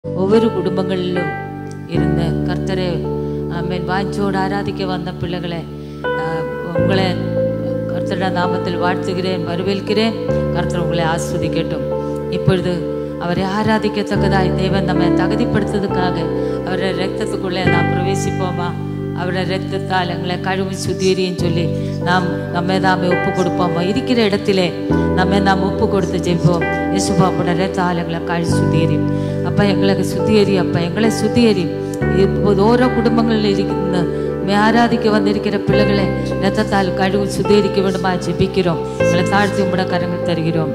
ஒவ்வொரு குடும்பங்களிலும் இருந்த கர்த்தரை வாஞ்சோடு ஆராதிக்க வந்த பிள்ளைகளை உங்களை கர்த்தருடைய நாமத்தில் வாழ்த்துகிறேன், வரவேற்கிறேன். கர்த்தர் உங்களை ஆஸ்வதிக்கட்டும். இப்பொழுது அவரை ஆராதிக்கத்தக்கதாய் தேவன் நம்மை தகுதிப்படுத்துறதுக்காக அவருடைய ரத்தத்துக்குள்ளே நாம் பிரவேசிப்போமா? அவருடைய ரத்தத்தால் எங்களை கழுவி சுத்திகரின்னு சொல்லி நம்மை நாமே ஒப்பு கொடுப்போமா? இருக்கிற இடத்திலே நாம் ஒப்பு கொடுத்து ஜெயிப்போம். യേശുവാ രക്തത്താൽ എങ്ങളെ കഴുകി സുദ്ധീകരിയും. അപ്പം എങ്ങളെ സുദ്ധീകരിയും. അപ്പം എങ്ങളെ സുദ്ധീകരിയും. ഇപ്പോൾ ഓരോ കുടുംബങ്ങളിൽ ഇരിക്കുന്ന ആരാധിക്ക് വന്നിരിക്കുന്ന പിള്ളകളെ രക്തത്താൽ കഴുകി സുദ്ധീകരിക്ക വേണ്ടുമായി ജപിக்கிறோம். എങ്ങളെ താഴ്ത്തി നമ്മുടെ കരങ്ങൾ തരുகிறோம்.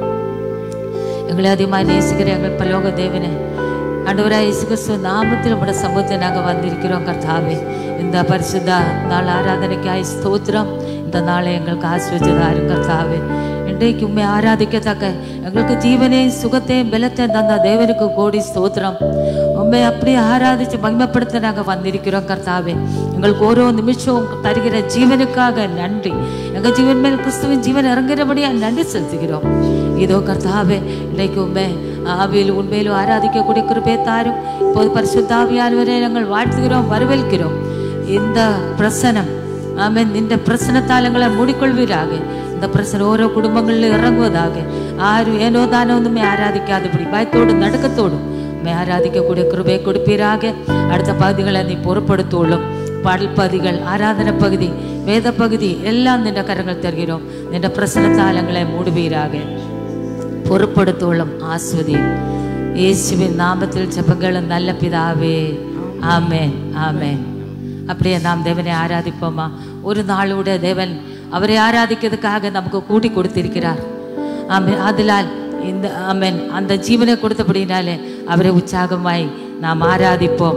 எங்களை அதிகமாக நேசிக்கிற எங்கள் பரலோக தேவனே, ஆண்டவராய் இயேசு கிறிஸ்து நாமத்தில் உம்முடைய சமூகத்தில் நாங்கள் வந்திருக்கிறோம். கர்த்தாவே, இந்த பரிசுத்த நாள் ஆராதனைக்காய் ஸ்தோத்திரம். இந்த நாளை எங்களுக்கு ஆசீர்வதித்தாரும் கர்த்தாவே. இன்றைக்கு உம்மை ஆராதிக்கத்தக்க எங்களுக்கு ஜீவனையும் சுகத்தையும் பலத்தையும் தந்த தேவனுக்கு கோடி ஸ்தோத்திரம். உம்மை அப்படியே ஆராதிச்சு மகிமைப்படுத்த நாங்கள் வந்திருக்கிறோம் கர்த்தாவே. எங்களுக்கு ஓரோ நிமிஷம் தருகிற ஜீவனுக்காக நன்றி. எங்கள் ஜீவன் மேல் கிறிஸ்துவின் ஜீவன் இறங்குறபடியா நன்றி செலுத்துகிறோம். இதோ கர்த்தாவே, இன்றைக்கு உண்மை ஆவியில் உண்மையிலும் ஆராதிக்கக்கூடிய கிருபை தாரும். இப்போது பரிசுத்த ஆவியானவரை நாங்கள் வாழ்த்துகிறோம், வரவேற்கிறோம். இந்த பிரசனம் இந்த பிரசனத்தால் எங்களை மூடிக்கொள்வீராக. இந்த பிரசனம் ஓரோ குடும்பங்களில் இறங்குவதாக. ஆரும் ஏனோ தானோ ஒன்றுமே ஆராதிக்காதபடி பயத்தோடும் நடுக்கத்தோடும் ஆராதிக்கக்கூடிய கிருபை கொடுப்பீராக. அடுத்த பகுதிகளை நீ பொறுப்படுத்துள்ளோம். பாடல் பகுதிகள், ஆராதனை பகுதி, வேத பகுதி எல்லாம் நின்ற கரங்கள் தருகிறோம். நின்ற பிரசனத்தால் எங்களை மூடுவீராக. பொறுப்படுத்துள்ளோம், ஆஸ்வதி. இயேசுவின் நாமத்தில் ஜெபங்களும் நல்ல பிதாவே, ஆமென், ஆமென். அப்படியே நாம் தேவனை ஆராதிப்போமா? ஒரு நாளோட தேவன் அவரை ஆராதிக்கிறதுக்காக நமக்கு கூட்டி கொடுத்திருக்கிறார். ஆமென். அதனால் இந்த அந்த ஜீவனை கொடுத்தபடினாலே அவரை உற்சாகமாய் நாம் ஆராதிப்போம்.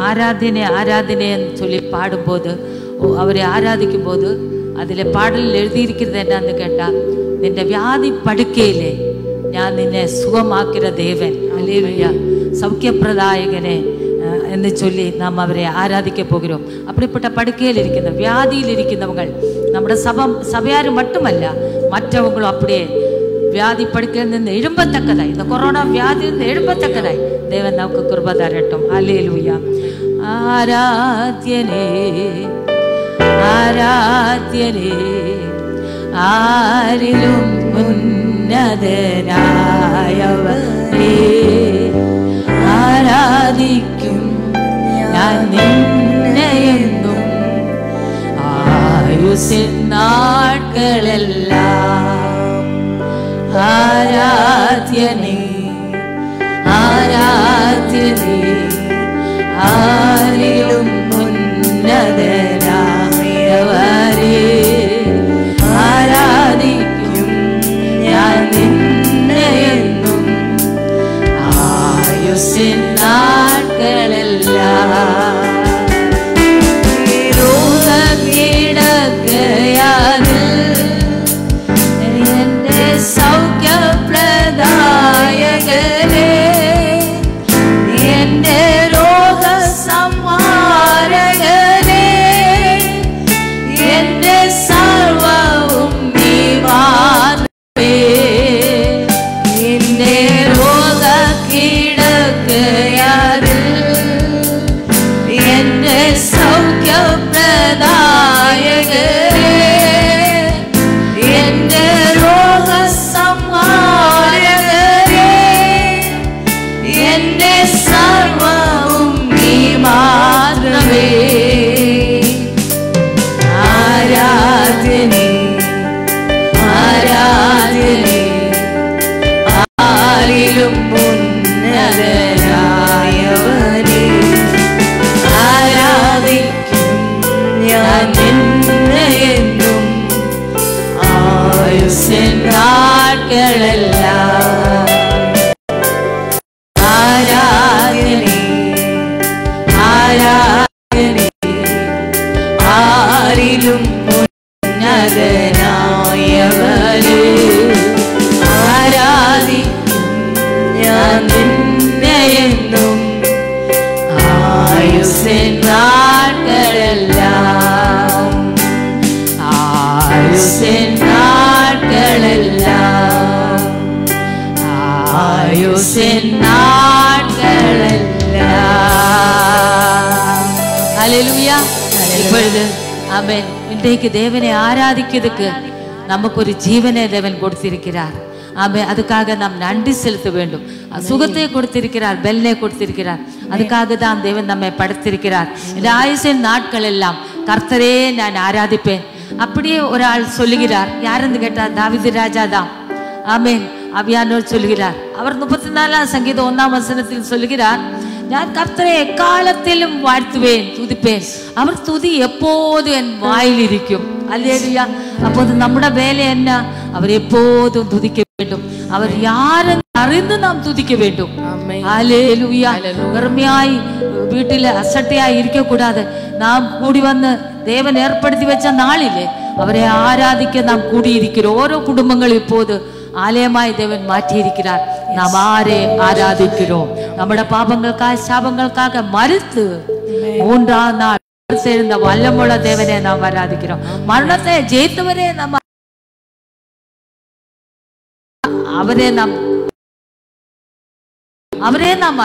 ஆராதனைன்னு சொல்லி பாடும்போது, அவரை ஆராதிக்கும் போது அதில் பாடலில் எழுதியிருக்கிறது என்னன்னு கேட்டால், നിന്റെ വ്യാധി പടുക്കയിലെ ഞാൻ നിന്നെ സുഖമാക്കിയ ദേവൻ, ഹല്ലേലൂയ, സൗഖ്യപ്രദായകനെ എന്ന് ചൊല്ലി നാം അവരെ ആരാധിക്ക പോകുகிறோம். அப்படிப்பட்ட படுக்கையில் இருக்கிற வியாதியில் இருக்கிறவங்கள் നമ്മുടെ സഭയാരും மட்டுமല്ല, மற்றவங்களும் அப்படியே വ്യാധി പടുക്കയിൽ നിന്ന് എഴുമ്പത്തക്കതായി, இந்த கொரோனா വ്യാധിയിൽ നിന്ന് എഴുമ്പത്തക്കതായി ദേവൻ നമുക്ക് കൃപ തരട്ടെ. ഹല്ലേലൂയ. ആരാധ്യനേ, ആരാധ്യനേ, ആരിലും ഉന്നതനായവനേ, ആരാധിക്കും ഞാൻ നിന്നെയെന്നും ആയുസ്സിൻ നാട്കളെല്ലാം. ആരാധ്യനേ, ആരാധ്യനേ, ആരിലും ഉന്നതനായവനേ, ആരാധിക്കും ഞാൻ നിന്നെയെന്നും ആയുസ്സിൻ നാട്കളെല്ലാം. എന്റെ സൗഖ്യപ്രദായകനേ, എന്റെ രോഗസംഹാരകനേ, എന്റെ സർവവും നീ മാത്രമേ. എന്റെ രോഗക്കിടക്കയാതിൽ എന്റെ സൗഖ്യപ്രദായകനേ, എന്റെ രോഗസംഹാരകനേ, എന്റെ സർവവും നീ മാത്രമേ. ആരാധനേ, ആരാധനേ, ആരിലും ഉന്നതനായവനേ, ആരാധിക്കും ഞാൻ നിന്നെയെന്നും ആയുസ്സിൻ നാട്കളെല്ലാം. ആരാധനേ, ആരാധനേ, ആരിലും ഉന്നതനായവനേ, ആരാധിക്കും ഞാൻ നിന്നെയെന്നും ആയുസ്സിൻ നാട്കളെല്ലാം. ആയുസ്സിൻ നാട്കളെല്ലാം, ആയുസ്സിൻ നാട്കളെല്ലാം. ஹல்லேலூயா. இப்பொழுது ஆமென். இன்றைக்கு தேவனை ஆராதிக்கிறதுக்கு நமக்கு ஒரு ஜீவனை தேவன் கொடுத்திருக்கிறார். ஆமென். அதுக்காக நாம் நன்றி செலுத்த வேண்டும். சுகத்தை கொடுத்திருக்கிறார், பெல்லை கொடுத்திருக்கிறார். அதுக்காக தான் தேவன் நம்மை படைத்திருக்கிறார். இந்த ஆயுசின் நாட்கள் எல்லாம் கர்த்தரே நான் ஆராதிப்பேன். அப்படியே ஒரு ஆள் சொல்லுகிறார். யாருன்னு கேட்டார், தாவீது ராஜா தான். ஆமென். ஆவியானவர் சொல்லுகிறார். அவர் 34 சங்கீதம் 1 வசனத்தில் சொல்லுகிறார், நான் கர்த்தரை எக்காலத்திலும் வாழ்த்துவேன், துதிப்பேன். அவர் துதி எப்போது என் வாயில் இருக்கும். அல்லேலூயா. அப்போது நம்முடைய வேலை என்ன? அவர் எப்போதும் துதிக்க வேண்டும். அவர் யாரும் அறிந்து நாம் துதிக்க வேண்டும். அல்லேலூயா. வெறுமையாய் வீட்டில் அசட்டையாய் இருக்க கூடாது. நாம் கூடி வந்து தேவன் ஏற்படுத்தி வச்ச நாளிலே அவரை ஆராதிக்க நாம் கூடியிருக்கிறோம். ஓரோ குடும்பங்கள் இப்போது ஆலயமாய் தேவன் மாற்றி இருக்கிறார். நாம் ஆரே ஆராதிக்கிறோம். நம்முடைய பாபங்களுக்காக சாபங்களுக்காக மறுத்து 3ஆம் நாள் சேர்ந்த வல்லமுள்ள தேவனை நாம் ஆராதிக்கிறோம். மரணத்தை ஜெயித்தவரே நம்ம அவரே நாம்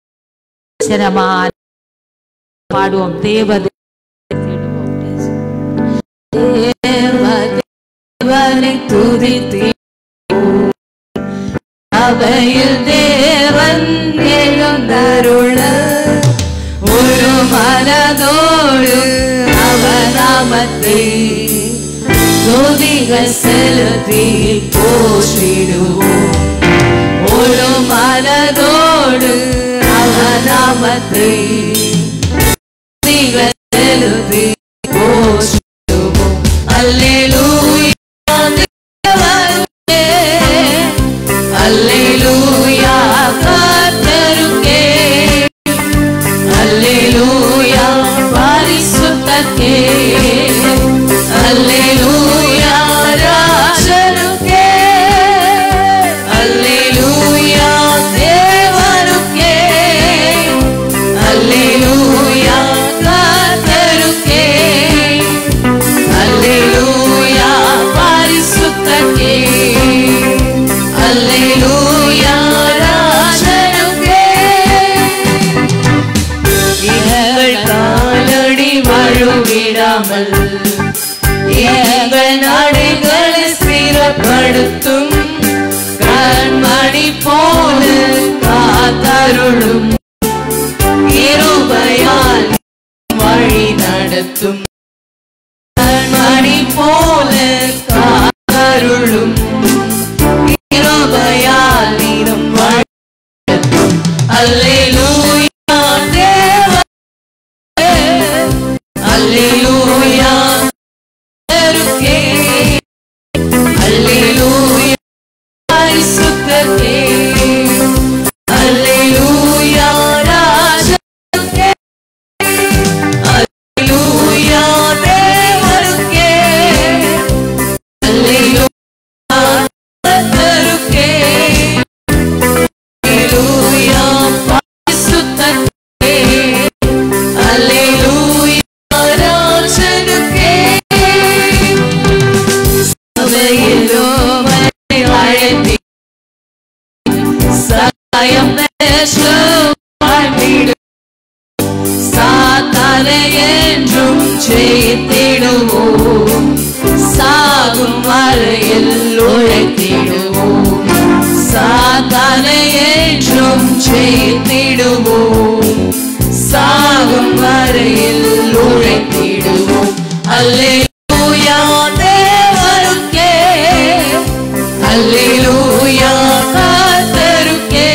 பாடுவோம். தேவனை துதித்து அவையில் தேவன் எழுந்தருள ஒரு மனதோடு அவர் நாமத்தை துதிகள் செலுத்தி போற்றிடுவோம். ஒரு மனதோடு அவர் நாமத்தை துதிகள் செலுத்தி போற்றிடுவோம். அல்லேலூயா. அல்லேலூயா கர்த்தருக்கே, அல்லேலூயா பரிசுத்தருக்கே, அல்லேலூயா ராஜருக்கே, அல்லேலூயா தேவருக்கே, அல்லேலூயா கர்த்தருக்கே, அல்லேலூயா பரிசுத்தருக்கே, அல்லேலூயா ராஜனுக்கே. எங்கள் காலடி வழுவிடாமல் எங்கள் நடைகளை ஸ்திரப்படுத்தும் கண்மணி போல காத்தருளும் கிருபையால் வழி நடத்தும் கண்மணி போல காத்தருளும் கிருபையால் நீரும் வழிநடத்தும். அல்லேலூயா தேவனே, அல்லேலூயா கர்த்தருக்கே, அல்லேலூயா பரிசுத்தருக்கே, அல்லேலூயா ராஜனுக்கே, அல்லேலூயா தேவனுக்கே, அல்லேலூயா கர்த்தருக்கே, அல்லேலூயா பரிசுத்தருக்கே, அல்லேலூயா ராஜனுக்கே. சபையிலோ மறை அழைத்தி சகாயம் வாழ்ந்திடும் சாத்தானை என்றும் ஜெயித்திடுவோம். சாகும் வரையில் உழைத்திடுவோம். சாத்தானை என்றும் ஜெயித்திடுவோம். சாகும் வரையில் உழைத்திடுவோம். அல்லேலூயா தேவருக்கே, அல்லேலூயா கர்த்தருக்கே,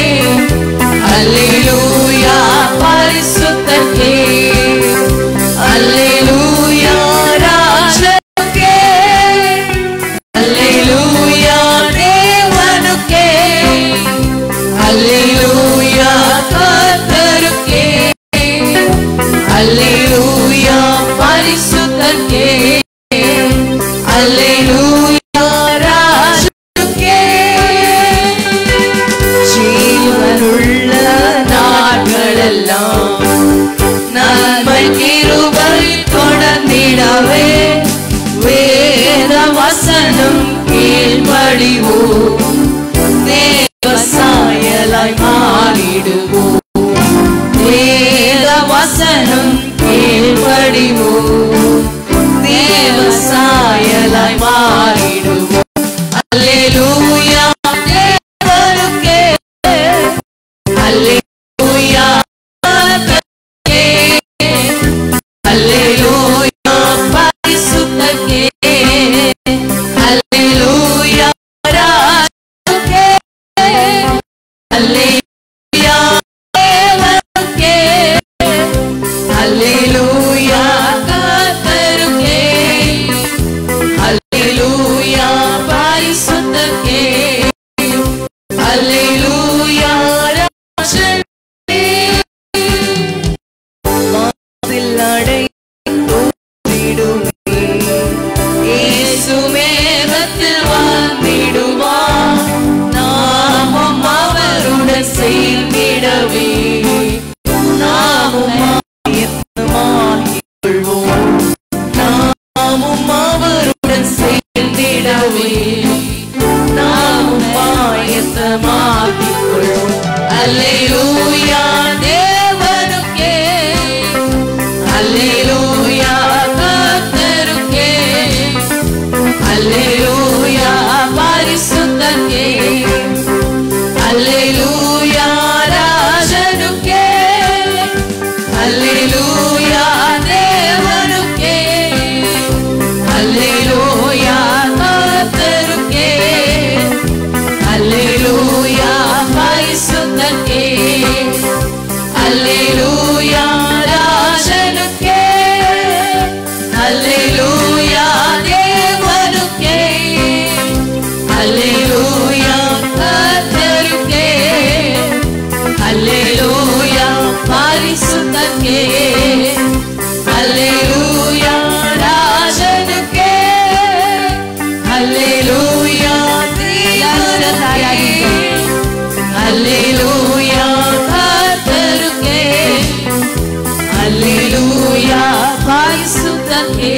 அல்லேலூயா பரிசுத்தருக்கே, அல்லேலூயா ராஜனுக்கே, அல்லேலூயா தேவனுக்கே, அல்லேலூயா கர்த்தருக்கே, அல்லேலூயா பரிசுத்தருக்கே, அல்லேலூயா ராஜனுக்கே. ஜீவனுள்ள நாட்களெல்லாம் நன்மை கிருபை தொடர்ந்திடவே வேத வசனம் கீழ்ப்படிவோம். தேவ சாயலாய் மாறிடுவோம். வேத வசனம் கீழ்ப்படிவோம், தேவ சாயலாய் மாறிடுவோம். அல்லேலூயா தேவனுக்கே, அல்லேலூயா கர்த்தருக்கே, அல்லேலூயா பரிசுத்தருக்கே, அல்லேலூயா ராஜனுக்கே, அல்லேலூயா தேவனுக்கே, அல்லேலூயா கர்த்தருக்கே, அல்லேலூயா பரிசுத்தருக்கே, அல்லேலூயா ராஜனுக்கே. வானத்தில் அடைந்தோடிடுமே, இயேசு மேகத்தில் வந்திடுவார், நாமும் அவருடன் சேர்ந்திடவே நாமும் ஆயத்தமாகிக் கொள்வோம், நாமும் அவருடன் சேர்ந்திடவே நாமும் ஆயத்தமாகிக் கொள்வோம். அல்லேலூயா தேவனுக்கே, அல்லேலூயா கர்த்தருக்கே, அல்லேலூயா பரிசுத்தருக்கே, அல்லேலூயா ராஜனுக்கே, அல்லேலூயா தேவனுக்கே, அல்லேலூயா கர்த்தருக்கே, அல்லேலூயா பரிசுத்தருக்கே, அல்லேலூயா ராஜனுக்கே, அல்லேலூயா தேவனுக்கே, அல்லேலூயா கர்த்தருக்கே, அல்லேலூயா பரிசுத்தருக்கே, அல்லேலூயா ராஜனுக்கே, அல்லேலூயா தேவனுக்கே, அல்லேலூயா கர்த்தருக்கே, அல்லேலூயா பரிசுத்தருக்கே,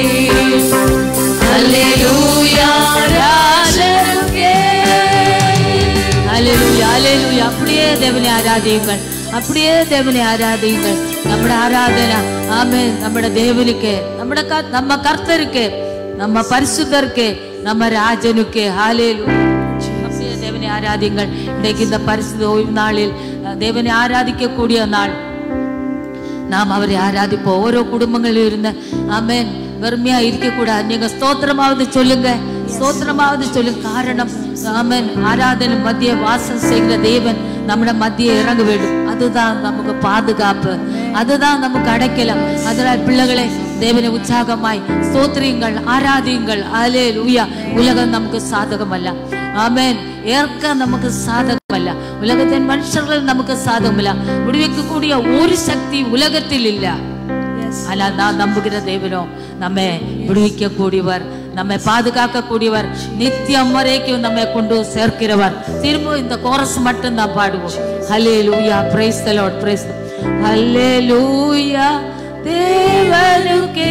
அல்லேலூயா ராஜனுக்கே. அல்லேலூயா அல்லேலூயா. அப்படியே தேவனை ஆராதியுங்கள், அப்படியே தேவனை ஆராதியுங்கள். നമ്മുടെ ആരാധന ആമേൻ നമ്മുടെ ദേവനുക്ക്, നമ്മ കർത്തർക്ക്, നമ്മ പരിശുദ്ധർക്ക്, നമ്മ രാജനുക്ക്. ഹല്ലേലൂയ. அப்படியே தேவனை ஆராதியுங்கள். இன்றைக்கு இந்த பரிசுத்த ஓய்வு நாளில் தேவனை ஆராதிக்கக்கூடிய நாள். நாம் அவரை ஆராதிப்போம். ஓரோ குடும்பங்களில் இருந்த ஆமேன் வெறுமையா இருக்க கூடாது. நீங்க ஸ்தோத்திரமாவது சொல்லுங்க, ஸ்தோத்திரமாவது சொல்லுங்க. காரணம் ஆமேன் ஆராதனை மத்திய வாசம் செய்கிற தேவன் നമ്മുടെ மத்திய இறங்க வேண்டும். அதுதான் நமக்கு பாதுகாப்பு, அதுதான் நமக்கு அடைக்கலம். அதனால் பிள்ளைகளை தேவனை உற்சாகமாய் ஸ்தோத்திரியுங்கள், ஆராதியுங்கள். அல்லேலூயா. உலகம் நமக்கு சாதகமல்ல, ஆமேன். ஏற்க நமக்கு சாதகமல்ல, உலகத்தின் மனுஷர்கள் நமக்கு சாதகமல்ல. விடுவிக்கக்கூடிய ஒரு சக்தி உலகத்தில் இல்ல. ஆனால் நான் நம்புகிற தேவனோ நம்மை விடுவிக்க கூடியவர், நம்மை பாதுகாக்க கூடியவர், நித்தியம் வரைக்கும் நம்மை கொண்டு சேர்க்கிறவர். திரும்ப இந்த கோரஸ் மட்டும் தான் பாடுவோம். ஹல்லேலூயா. Praise the lord, praise. ஹல்லேலூயா தேவனுக்கே,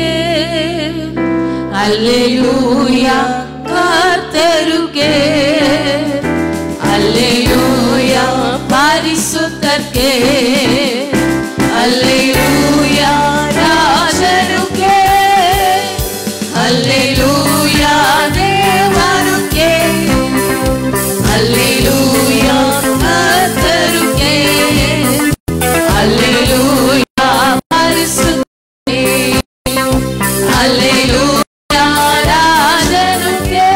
அல்லேலூயா கர்த்தருக்கே, அல்லேலூயா பரிசுத்தருக்கே, அல்லேலூயா ராஜனுக்கே, அல்லேலூயா தேவனுக்கே, அல்லேலூயா கர்த்தருக்கே, அல்லேலூயா பரிசுத்தருக்கே, அல்லேலூயா ராஜனுக்கே.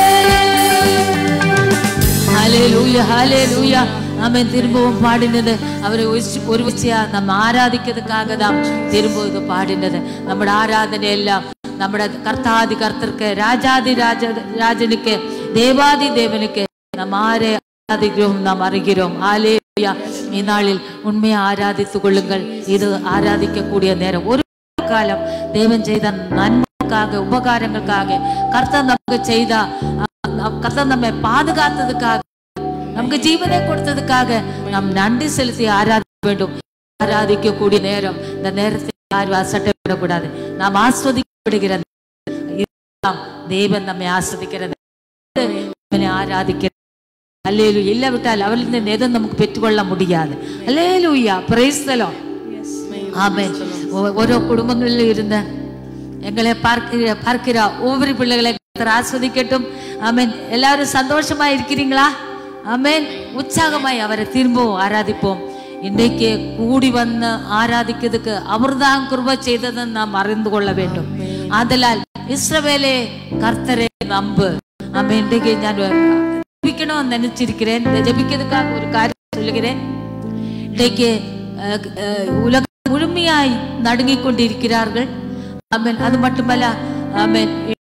ஹல்லேலூயா ஹல்லேலூயா. நாம திரும்பவும் பாடினது அவரை ஒரு விஷயா நம்ம ஆராதிக்கிறதுக்காக தான் திரும்ப இது பாடினது. നമ്മുടെ ஆராதனை எல்லாம் നമ്മുടെ கர்த்தாதி கர்த்தருக்கு, ராஜாதி ராஜனுக்கு, தேவாதி தேவனுக்கு நாம் ஆரை ஆராதிக்கிறோம், நாம் அறிகிறோம். ஹல்லேலூயா. இந்நாளில் உண்மையை ஆராதித்துக் கொள்ளுங்கள். இது ஆராதிக்கக்கூடிய நேரம். ஒரு காலம் தேவன் செய்த நன்மைக்காக, உபகாரங்களுக்காக, கர்த்தர் நமக்கு செய்த, கர்த்தர் நம்மை பாதுகாத்ததுக்காக, நமக்கு ஜீவனை கொடுத்ததுக்காக நாம் நன்றி செலுத்தி ஆராதிக்க வேண்டும். ஆராதிக்கக்கூடிய நேரம். இந்த நேரத்தை யாரும் அசட்டப்படக்கூடாது. நாம் ஆஸ்வதிக்கப்படுகிறது. தேவன் நம்மை ஆஸ்வதிக்கிறது, ஆராதிக்கிறது. அல்லேலூயா. இல்லாவிட்டால் அவளிருந்து எதுவும் நமக்கு பெற்றுக்கொள்ள முடியாது. அல்லேலூயா. Price the Lord. ஆமென். ஓரோ குடும்பங்களில் இருந்த எங்களை பார்க்கிற ஒவ்வொரு பிள்ளைகளை ஆஸ்வதிக்கட்டும். ஆமென். எல்லாரும் சந்தோஷமா இருக்கிறீங்களா? ஆமென். உற்சாகமாய் அவரை திரும்பவும் ஆராதிப்போம். இன்றைக்கு கூடி வந்து ஆராதிக்கிறதுக்கு அவர்தான் கிருபை செய்ததை நாம் அறிந்து கொள்ள வேண்டும். ஆதலால் இஸ்ரவேலே கர்த்தரை நம்பு. ஆமென். இன்றைக்கு நான் ஜெபிக்கணும் நினைச்சிருக்கிறேன். ஜெபிக்கிறதுக்காக ஒரு காரியம் சொல்லுகிறேன். இன்றைக்கு உலக முழுமையாய் நடுங்கிக் கொண்டிருக்கிறார்கள். ஆமென். அது மட்டுமல்ல, ஆமென்,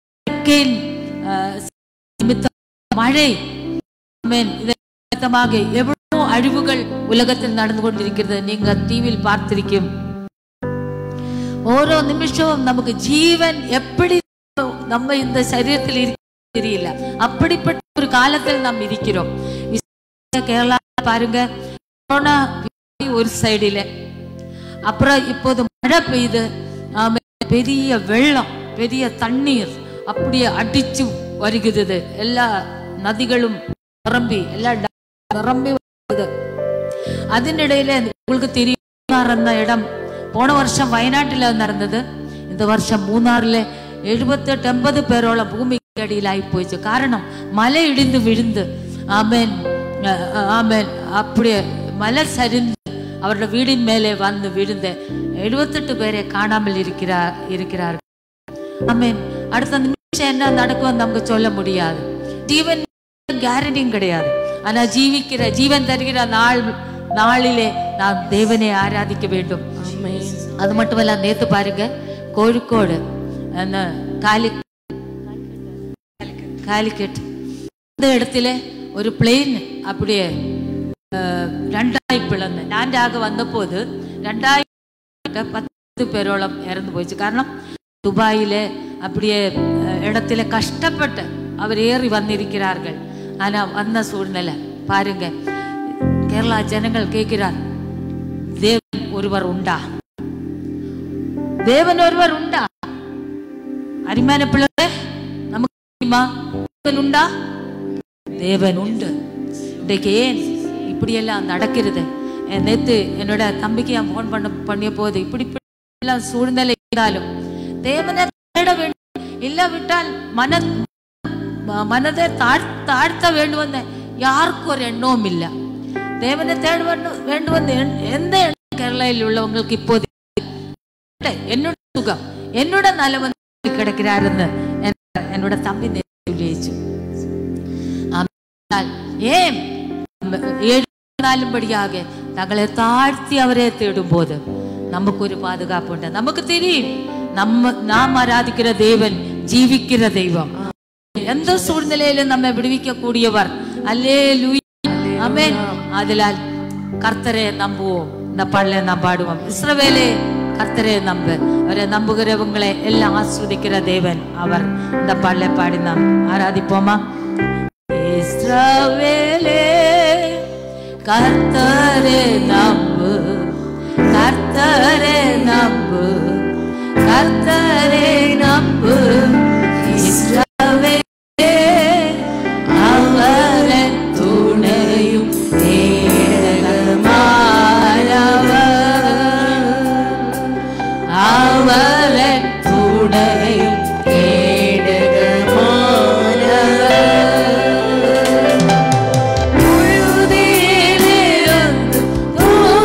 மழை, ஆமென், இதமாக எவ்வளவு அழிவுகள் உலகத்தில் நடந்து கொண்டிருக்கிறது. நீங்க டிவியில் பார்த்திருக்கும். ஓரோ நிமிஷமும் நமக்கு ஜீவன் எப்படி நம்ம இந்த சரீரத்தில் இருக்க தெரியல. அப்படிப்பட்ட ஒரு காலத்தில் நாம் இருக்கிறோம். கேரளா பாருங்க, கொரோனா ஒரு சைடில, அப்புறம் இப்போது மழை பெய்யுது. பெரிய வெள்ளம், பெரிய தண்ணீர் அப்படியே அடிச்சு வருகிறது. எல்லா நதிகளும் நிரம்பி நிரம்பி வருது. அதனிடையில உங்களுக்கு தெரியும், இடம் போன வருஷம் வயநாட்டில் நடந்தது. இந்த வருஷம் மூணாறுல 78-80 பேரோളം பூமிக்கு அடியில் ஆகி போயிடுச்சு. காரணம் மலை இடிந்து விழுந்து. ஆமென், ஆமென். அப்படியே மலை சரிந்து அவருடைய வீடின் மேலே வந்து விழுந்த 78 பேரை காணாமல் இருக்கிறார்கள். ஆமென். அடுத்த நிமிஷம் என்ன நடக்கும் நமக்கு சொல்ல முடியாது. ஜீவன் கேரண்டியும் கிடையாது. ஆனா ஜீவன் தருகிற நாளிலே நாம் தேவனை ஆராதிக்க வேண்டும். அது மட்டுமல்ல, நேத்து பாருங்க, கோழிக்கோடு காலிக்கட் இந்த இடத்துல ஒரு பிளேன் அப்படியே 2 பிளந்து ലാൻഡാக வந்த போது 2010 பேரோളം இறந்து போயிடுச்சு. காரணம் துபாயில அப்படியே இடத்துல கஷ்டப்பட்டு அவர் ஏறி வந்திருக்கிறார்கள். ஆனா வந்த சூழ்நிலை பாருங்க, கேரளா ஜனங்கள் கேட்கிறார், தேவன் ஒருவர் உண்டா? தேவன் ஒருவர் உண்டா? அருமையான பிள்ளை, நமக்கு தெரியுமா தேவன் உண்டா? தேவன் உண்டு. இன்றைக்கு ஏன் இப்படியெல்லாம் நடக்கிறது? நேற்று என்னோட தம்பிக்கு நான் போன் பண்ணிய போது இப்படி சூழ்நிலை இருந்தாலும் தேவனை தேட வேண்டும். இல்லாவிட்டால் மனதை தாழ்த்த வேண்டும் யாருக்கும் ஒரு எண்ணமும் இல்லை. தேவனை தேட வேண்டும் எந்த கேரளையில் உள்ளவங்களுக்கு இப்போது என்னோட சுகம், என்னோட நலவன் கிடைக்கிறாருன்னு என்னோட தம்பி சொல்லிச்சு. ஏன் 7 படியாக தங்களை தாழ்த்தி அவரே தேடும் போது நமக்கு ஒரு பாதுகாப்பு உண்டு. நமக்கு தெரியும், நாம் ஆராதிக்கிற தேவன் ஜீவிக்கிற தெய்வம். எந்த சூழ்நிலையிலும் நம்ம விடுவிக்க கூடியவர். அல்லேலூயா, ஆமென். ஆதலால் கர்த்தரை நம்புவோம். இந்த பாடலை நாம் பாடுவோம். இஸ்ரவேலே கர்த்தரை நம்பு. அவரை நம்புகிறவங்களை எல்லாம் ஆஸ்வதிக்கிற தேவன் அவர். இந்த பாடலை பாடி நாம் ஆராதிப்போமா? இஸ்ரவேலே கர்த்தரை நம்பு, கர்த்தரை நம்பு, கர்த்தரை நம்பு. இஸ்ரவேலே அவரின் துணையும் அவரின் துணையும் புழுதியிலிருந்து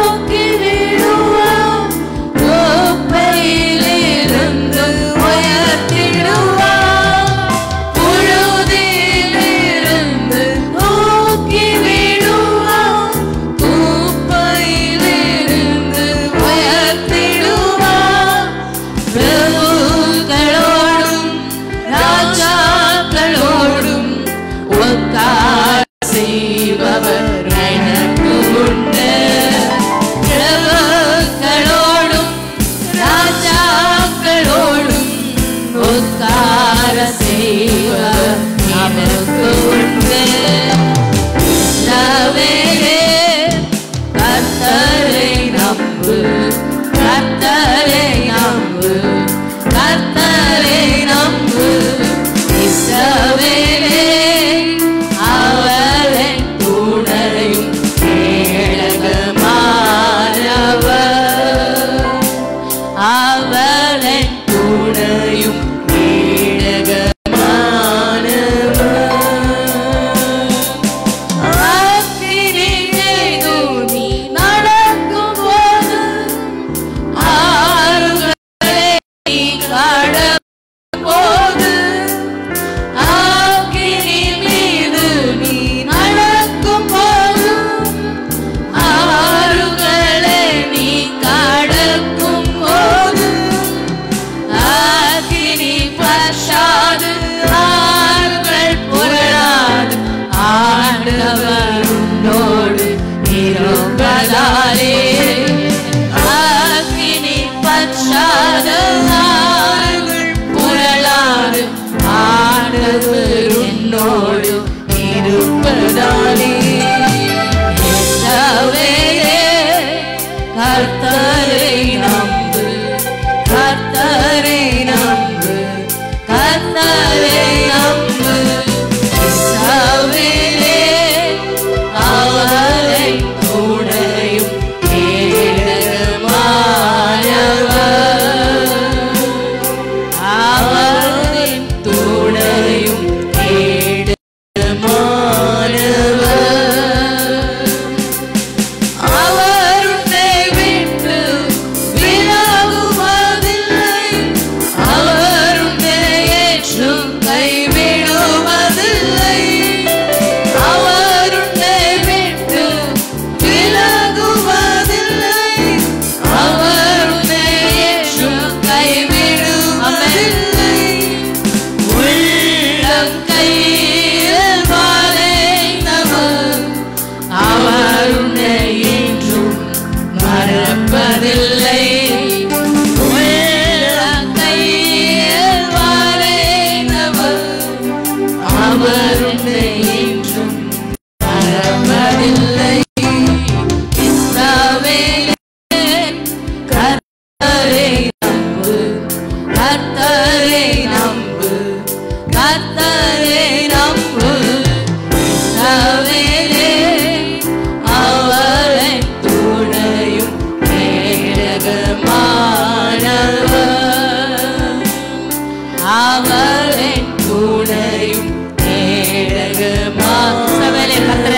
அவரே துணையும் கேடகமானவர்.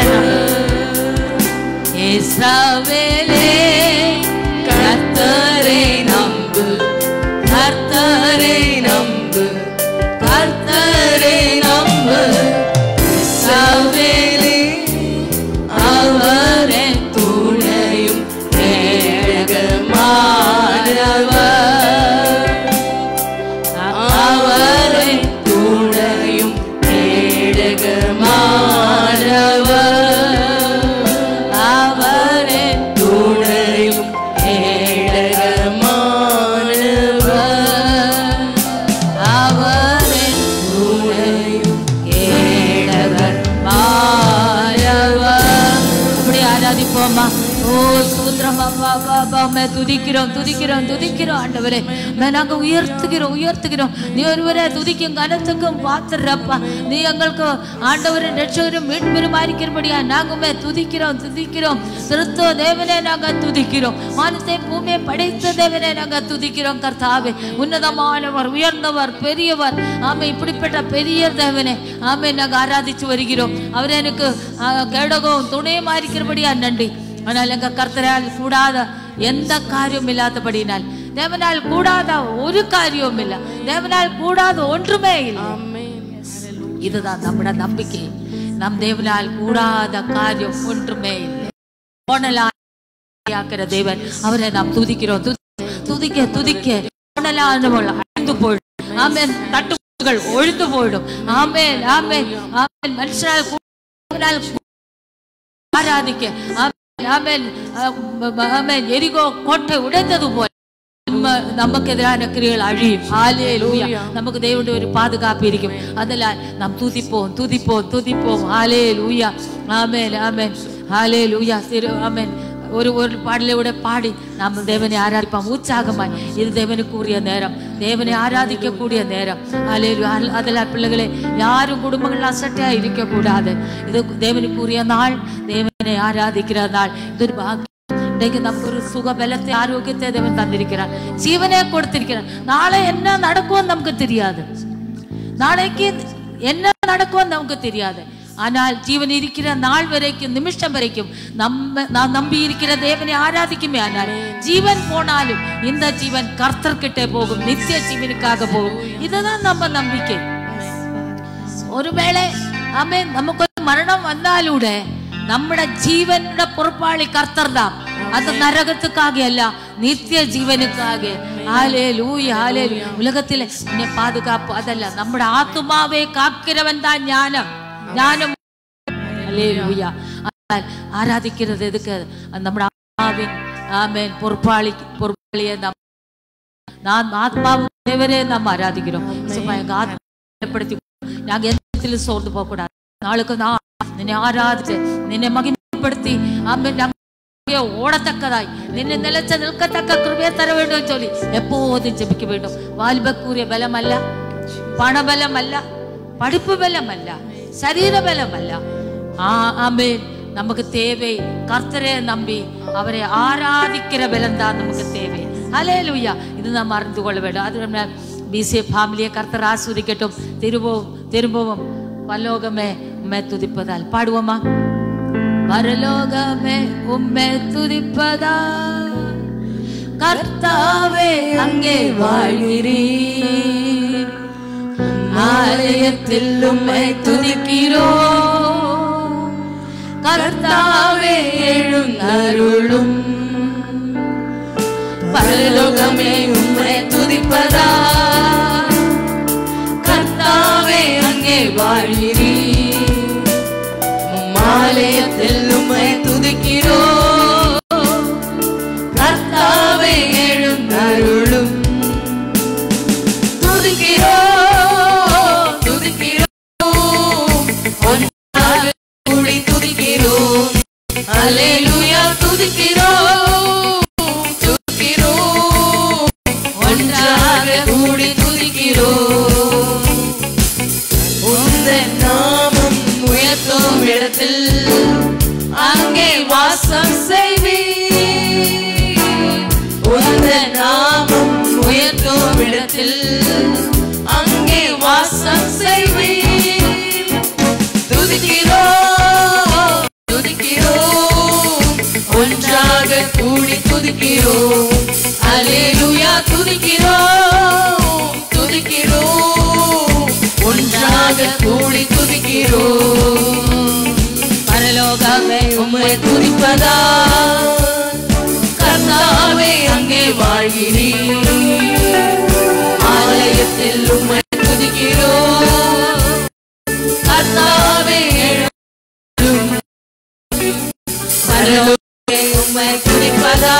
இஸ்ரவேலே கர்த்தரை நம்பு, கர்த்தரை நம்பு, கர்த்தரை நம்பு. இஸ்ரவேலே அவரே துணையும் கேடகமானவர், அவரே துணையும் கேடகமானவர், அவரே துணையும் கேடகமானவர், அவரே துணையும் கேடகமானவர். அப்படி ஆராதிப்போமா? ஓ சூத்திரம் அப்பா அப்பா மே துதிக்கிறோம் துதிக்கிறோம் துதிக்கிறோம் ஆண்டவரே. நாங்க உயர்த்துகிறோம் உயர்த்துகிறோம். நீ ஒருவரே துதிக்கும் கனத்துக்கும் பாத்துறப்பா. நீ எங்களுக்கு ஆண்டவரின் ரட்சகரும் மீட்பெருமாயிருக்கிறபடியா நாங்குமே துதிக்கிறோம் துதிக்கிறோம். திருத்தோ தேவனே நாங்க துதிக்கிறோம். வானத்தை பூமியை படைத்த தேவனே நாங்க துதிக்கிறோம். கர்த்தாவே உன்னதமானவர், உயர்ந்தவர், பெரியவர். ஆமே இப்படிப்பட்ட பெரிய தேவனே ஆமே நாங்க ஆராதிச்சு வருகிறோம். அவரே எனக்கு கேடகம் துணையுமா இருக்கிறபடியா நன்றி. ஆனால் எங்க கர்த்தரால் கூடாத எந்த காரியம் இல்லாதபடினால், தேவனால் கூடாத ஒரு காரியமும் இல்லை, தேவனால் கூடாத ஒன்றுமே இல்லை. இதுதான் நம்மட நம்பிக்கை. நம் தேவனால் கூடாத காரியம் ஒன்றுமே இல்லை. போனலாக்கிற தேவன் அவரை நாம் துதிக்கிறோம். துதிக்க துதிக்க போனலானவள் அழிந்து போயிடும். ஆமென். தட்டுகள் ஒழிந்து போயிடும். ஆமென் ஆமென் ஆமென். மனுஷனால் ஆராதிக்க ஆமென் ஆமென். எரிகோ கோட்டை உடைந்தது போல நமக்கு எதிரான கிரியைகள் அழியும். ஹல்லேலூயா. நமக்கு தேவனுடைய ஒரு பாதுகாப்பு இருக்கும். அதனால் நாம் துதிப்போம் துதிப்போம் துதிப்போம். ஹல்லேலூயா. ஆமென் ஆமென். ஹல்லேலூயா. ஆமென். ஒரு ஒரு பாடலோட பாடி நாம் தேவனை ஆராதிப்போம் உற்சாகமாய். இது தேவனுக்கு உரிய நேரம், தேவனை ஆராதிக்க கூடிய நேரம். ஹல்லேலூயா. அதெல்லாம் பிள்ளைகளே யாரும் குடும்பங்கள் அசட்டையா இருக்கக்கூடாது. இது தேவனுக்கு உரிய நாள், தேவனை ஆராதிக்கிற நாள். இது ஒரு பாக்கியம். இன்றைக்கு நமக்கு ஒரு சுக பலத்தை ஆரோக்கியத்தை தேவன் தந்திருக்கிறார், ஜீவனே கொடுத்திருக்கிறார். நாளை என்ன நடக்கும் நமக்கு தெரியாது, நாளைக்கு என்ன நடக்கும் நமக்கு தெரியாது. ஆனால் ஜீவன் இருக்கிற நாள் வரைக்கும், நிமிஷம் வரைக்கும் நாம் நம்பி இருக்கிற தேவனை ஆராதிக்குமே. ஆனால் ஜீவன் போனாலும் இந்த ஜீவன் கர்த்தர்கிட்ட போகும், நித்திய ஜீவனுக்காக போகும். இதுதான் நம்ம நம்பிக்கை. ஒருவேளை ஆமென் நமக்கு ஒரு மரணம் வந்தாலூட നമ്മുടെ ജീവനുടെ പൊറുപ്പാളി കർത്തർദാം. അത് നരകത്തുക്കാകെ അല്ല, നിത്യ ജീവനുക്കാകെ. Hallelujah hallelujah. ഉലകത്തിലെ നിന്നെ പാതുകാപ്പ് അതല്ല, നമ്മുടെ ആത്മാവെ കാக்கிறവൻ താൻ ஞானம் ஞானம். ഹല്ലേലൂയ. ആരാധിക്കുന്നത് എതുക്ക്? നമ്മുടെ ആത്മാവിൻ ആമേൻ പൊറുപ്പാളിയെ നാം ആത്മാവ് தேவரே நாம் ஆராதிக்கிறோம். எங்க ஆத்மாப்படுத்தி நாங்க எந்த சோர்ந்து போக கூடாது. நாளுக்கு நான் നിന്നെ ആരാധിച്ച് നിന്നെ മഹിമപ്പെടുത്തി ഓടത്തക്കതായി നിന്നെ നിലച്ച് നിൽക്കത്തക്ക കൃപയെ തര വേണ്ടും ചൊല്ലി എപ്പോഴും ജപിക്ക വേണ്ടും. വാൽബക്കൂറിയ ബലമല്ല, പണബലമല്ല, പഠിപ്പ് ബലമല്ല, ശരീരബലമല്ല. ആമേൻ. നമുക്ക് தேவை கர்த்தரை நம்பி அவரை ஆராதிக்கிற பலம் தான் நமக்கு தேவை. ஹல்லேலூயா. இது நாம் அறிந்து கொள்ள வேண்டும். அது நம்ம BCA ஃபேமிலியை கர்த்தர் ஆசீர்வதிக்கட்டும். திரும்பவும் பரலோகமே உம்மை துதிப்பதால் பாடுவோமா? பரலோகமே உம்மை துதிப்பதால் கர்த்தாவே அங்கே வாழ்கிறீர். ஆலயத்தில் உம்மை துதிக்கிறோம். கர்த்தாவே எழுந்தருளும். பரலோகமே உம்மை துதிப்பதால் கர்த்தாவே அங்கே வாழ்கிறீர். ஆலயத்தில் உம்மை துதிக்கிறோம். கர்த்தாவே எழுந்தருளும். துதிக்கிறோம் துதிக்கிறோம் ஒன்றாக கூடி துதிக்கிறோம். ஹல்லேலூயா. துதிக்கிறோம் துதிக்கிறோம் ஒன்றாக உயர்த்தும் இடத்தில் அங்கே வாசம் செய்வீர். துதிக்கிறோம் துதிக்கிறோம் ஒன்றாக கூடி துதிக்கிறோம். அல்லேலூயா துதிக்கிறோம் துதிக்கிறோம் ஒன்றாக கூடி துதிக்கிறோம். பரலோகமே உம்மை துதிப்பதா கர்த்தாவே அங்கே வாழ்கிறீர். ஆலயத்தில் உம்மை துதிக்கிறோம் கர்த்தாவே எழும். பரலோகமே உம்மை துதிப்பதா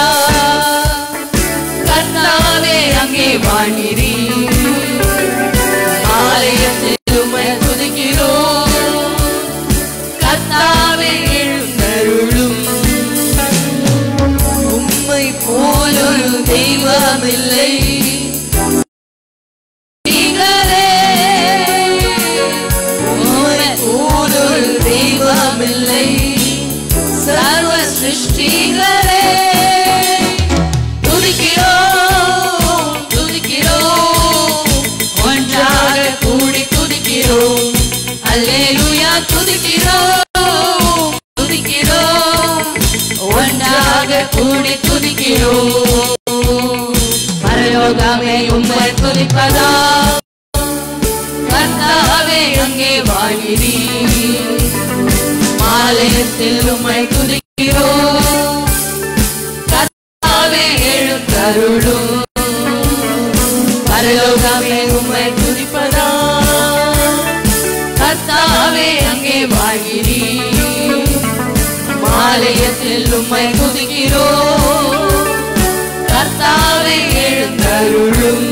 கர்த்தாவே அங்கே வாழ்கிறீர். ஆலயத்தில் உம்மை துதிக்கிறோம் கர்த்தாவே எழுந்தருளும். உம்மை போலொரு தெய்வமில்லை நீங்களே. உம்மை போலொரு தெய்வமில்லை சர்வ சிருஷ்டிகளே. துதிக்கிறோம் துதிக்கிறோம் ஒன்றாக கூடி துதிக்கிறோம். அல்லேலூயா துதிக்கிறோம் துதிக்கிறோம் ஒன்றாக கூடி துதிக்கிறோம். பரலோகமே உம்மை துதிப்பதா கர்த்தாவே அங்கே வாழ்கிறீர். ஆலயத்தில் உம்மை துதிக்கிறோம் கர்த்தாவே எழுந்தருளும். பரலோகமே உம்மை துதிப்பதா கர்த்தாவே அங்கே வாழ்கிறீர். ஆலயத்தில் உம்மை துதிக்கிறோம் கர்த்தாவே எழுந்தருளும்.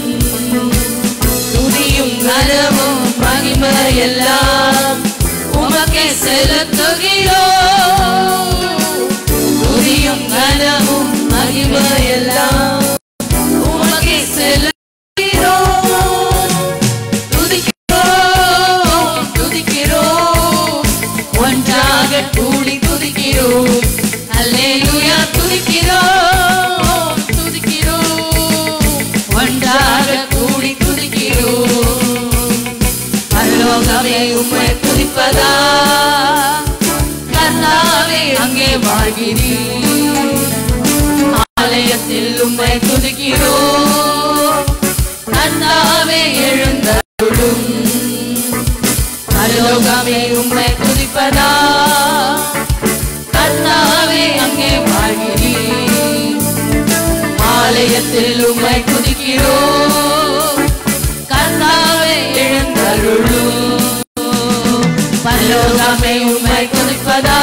துதியும் கனமும் மகிமையெல்லாம் உமக்கே செலுத்துகிறோம். துதியும் கனமும் மகிமையெல்லாம் உமக்கே செலுத்துகிறோம். துதிக்கிறோம் துதிக்கிறோம் ஒன்றாக கூடி துதிக்கிறோம். அல்லேலூயா துதிக்கிறோம் துதிக்கிறோம் ஒன்றாக கூடி துதிக்கிறோம். பரலோகமே உம்மை துதிப்பதா கர்த்தாவே அங்கே வாழ்கிறீர். ஆலயத்தில் உம்மை துதிக்கிறோம் கர்த்தாவே எழுந்தருளும். பரலோகமே உம்மை துதிப்பதா கர்த்தாவே அங்கே வாழ்கிறீர். ஆலயத்தில் உம்மை துதிக்கிறோம் கர்த்தாவே எழுந்தருளும். பரலோகமே உம்மை துதிப்பதா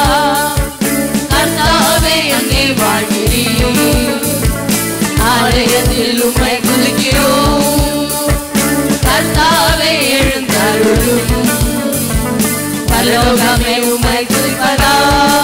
கர்த்தாவே அங்கே வாழ்கிறீர். ஆலயத்தில் உம்மை துதிக்கிறோம் கர்த்தாவே எழுந்தருளும். பரலோகமே உம்மை துதிப்பதா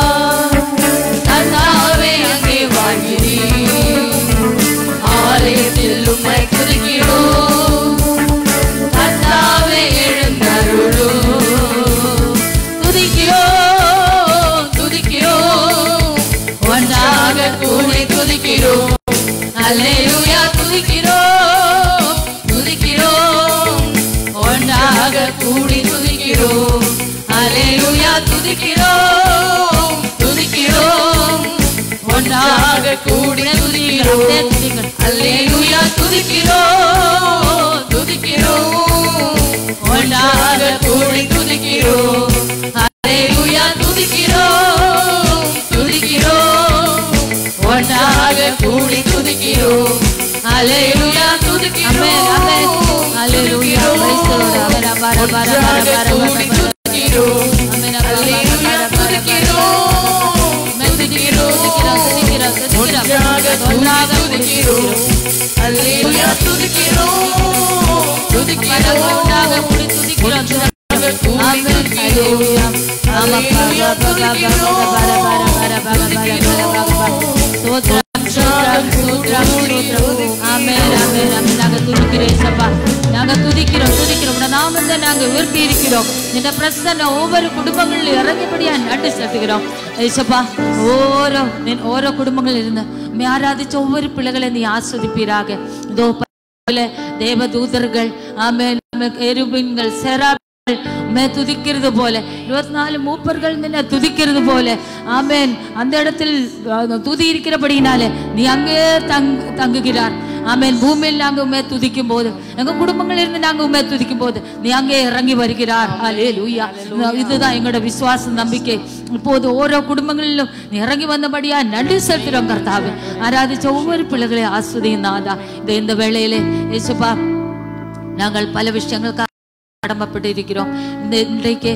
கர்த்தாவே அங்கே வாழ்கிறீர். ஆலயத்தில் உம்மை துதிக்கிறோம் கர்த்தாவே எழுந்தருளும். துதிக்கிறோம் துதிக்கிறோம் ஒன்றாக கூடி துதிக்கிறோம். அல்லேலூயா துதிக்கிறோம் துதிக்கிறோம் ஒன்றாக கூடி துதிக்கிறோம். அல்லேலூயா துதிக்கிறோம் துதிக்கிறோம் ஒன்றாக கூடி துதிக்கிறோம். அல்லேலூயா துதிக்கிறோம் துதிக்கிறோம் ஒன்றாக கூடி துதிக்கிறோம். அல்லேலூயா துதிக்கிறோம் துதிக்கிறோம் ஒன்றாக கூடி துதிக்கிறோம். அல்லேலூயா துதிக்கிறோம். ஆமென் ஆமென் அல்லேலூயா பிரைஸ் தி லார்ட். ஆமென் பார பார பார பார கூடி துதிக்கிறோம். ஆமென் அல்லேலூயா துதிக்கிறோம் துதிக்கிறோம் துதிக்கிறோம் ஒன்றாக துதிக்கிறோம். அல்லேலூயா துதிக்கிறோம் துதிக்கிறோம் ஒன்றாக கூடி துதிக்கிறோம். ஆமென் அல்லேலூயா ஆமா பார பார பார பார பார பார பார ஸ்தோத்திரம் ஸ்தோத்திரம் ஸ்தோத்திரம் ஸ்தோத்திரம். ஆமென் ஆமென் ஆமென் நாங்க துதிக்கிறோம் சப்பா நாங்க துதிக்கிறோம் துதிக்கிறோம். உம்முடைய நாமத்தை நாங்கள் உயர்த்தி இருக்கிறோம். இந்த பிரசன்னம் ஒவ்வொரு குடும்பங்களில் இறங்கிபடியா நன்றி செலுத்துகிறோம். ஏசப்பா, ஓரோ குடும்பங்கள் இருந்து ஆராதிச்ச ஒவ்வொரு பிள்ளைகளை நீ ஆஸ்வதிப்பீராக. இதோ தேவ தூதர்கள், ஆமென், எருபீன்கள், செராபீன்கள் துதிக்கிறது போல, 24 மூப்பர்கள் நின்ன துதிக்கிறது போல, ஆமென், அந்த இடத்தில் துதி இருக்கிறபடினாலே நீ அங்கே தங்குகிறார். ஆமென். பூமியில் நாங்கள் உண்மை துதிக்கும் போது, எங்க குடும்பங்கள் இருந்து நாங்கள் உண்மை துதிக்கும் போது நீ அங்கே இறங்கி வருகிறார். அல்லேலூயா. இதுதான் எங்களோட விசுவாச நம்பிக்கை. இப்போது ஓரோ குடும்பங்களிலும் நீ இறங்கி வந்தபடியா நன்றி செலுத்துகிறோம் கர்த்தாவே. ஆராதிச்ச ஒவ்வொரு பிள்ளைகளையும் ஆஸ்வதியும் நாதா. இந்த வேளையிலே ஏசப்பா, நாங்கள் பல விஷயங்களுக்காக கடமைப்பட்டு இருக்கிறோம். இன்றைக்கு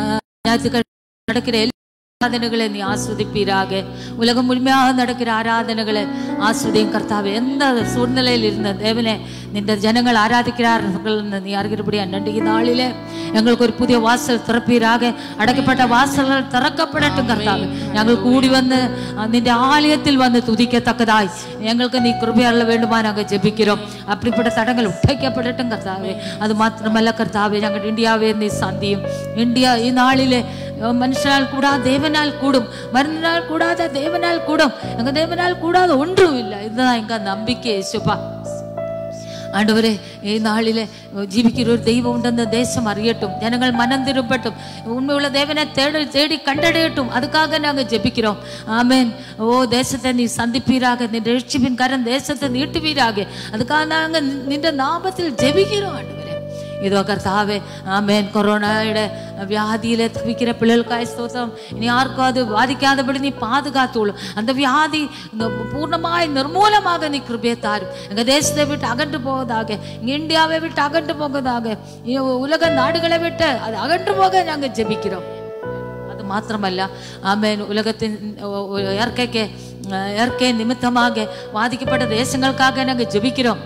நடக்கிற ஆராதனைகளை நீ ஆஸ்வதிப்பீராக. உலகம் முழுமையாக நடக்கிற ஆராதனைகளை ஆஸ்வதியும் கர்த்தாவே. எந்த சூழ்நிலையில் இருந்த தேவனே இந்த ஜனங்கள் ஆராதிக்கிறார்கள் நீ அறிகிறபடியா நன்றி. நாளிலே எங்களுக்கு ஒரு புதிய வாசல் திறப்பீராக. அடைக்கப்பட்ட வாசல்கள் திறக்கப்படட்டும் கர்த்தாவே. நாங்கள் கூடி வந்து நின்ற ஆலயத்தில் வந்து துதிக்கத்தக்கதாய் எங்களுக்கு நீ கிருபையாள வேண்டுமா நாங்கள் ஜெபிக்கிறோம். அப்படிப்பட்ட தடங்கள் உடைக்கப்படட்டும் கர்த்தாவே. அது மாத்திரமல்ல கர்த்தாவே, நாங்கள் இந்தியாவே நீ சந்தியும். இந்தியா இந்நாளிலே மனுஷனால் கூடா தேவனால் கூடும், மருந்தினால் கூடாத தேவனால் கூடும். எங்க தேவனால் கூடாத ஒன்றும் இல்லை. இதுதான் எங்க நம்பிக்கை. ஏசப்பா ஆண்டவரே, நாளிலே ஜீவிக்கிற ஒரு தெய்வம் உண்டு, அந்த தேசம் அறியட்டும், ஜனங்கள் மனம் திரும்பட்டும், உண்மையுள்ள தேவனை தேடி கண்டடையட்டும். அதுக்காக நாங்கள் ஜெபிக்கிறோம். ஆமென். ஓ தேசத்தை நீ சந்திப்பீராக, நீ ரட்சிப்பின் கரம் தேசத்தை நீட்டுவீராக. அதுக்காக நாங்கள் நின்ற நாமத்தில் ஜெபிக்கிறோம் ஆண்டவரே. இதோ கர்த்தாவே, ஆமென், கொரோனாவோட வியாதியில தவிக்கிற பிள்ளைகளுக்காய் ஸ்தோத்திரம். இனி யாருக்கும் அது பாதிக்காதபடி நீ பாதுகாத்துள்ளும். அந்த வியாதி பூர்ணமாய் நிர்மூலமாக நீ கிருபையை தாரும். எங்க தேசத்தை விட்டு அகன்று போவதாக, இங்க இந்தியாவை விட்டு அகன்று போவதாக, உலக நாடுகளை விட்டு அது அகன்று போக நாங்கள் ஜெபிக்கிறோம். அது மாத்திரமல்ல, ஆமென், உலகத்தின் இயற்கை நிமித்தமாக பாதிக்கப்பட்ட தேசங்களுக்காக நாங்கள் ஜெபிக்கிறோம்.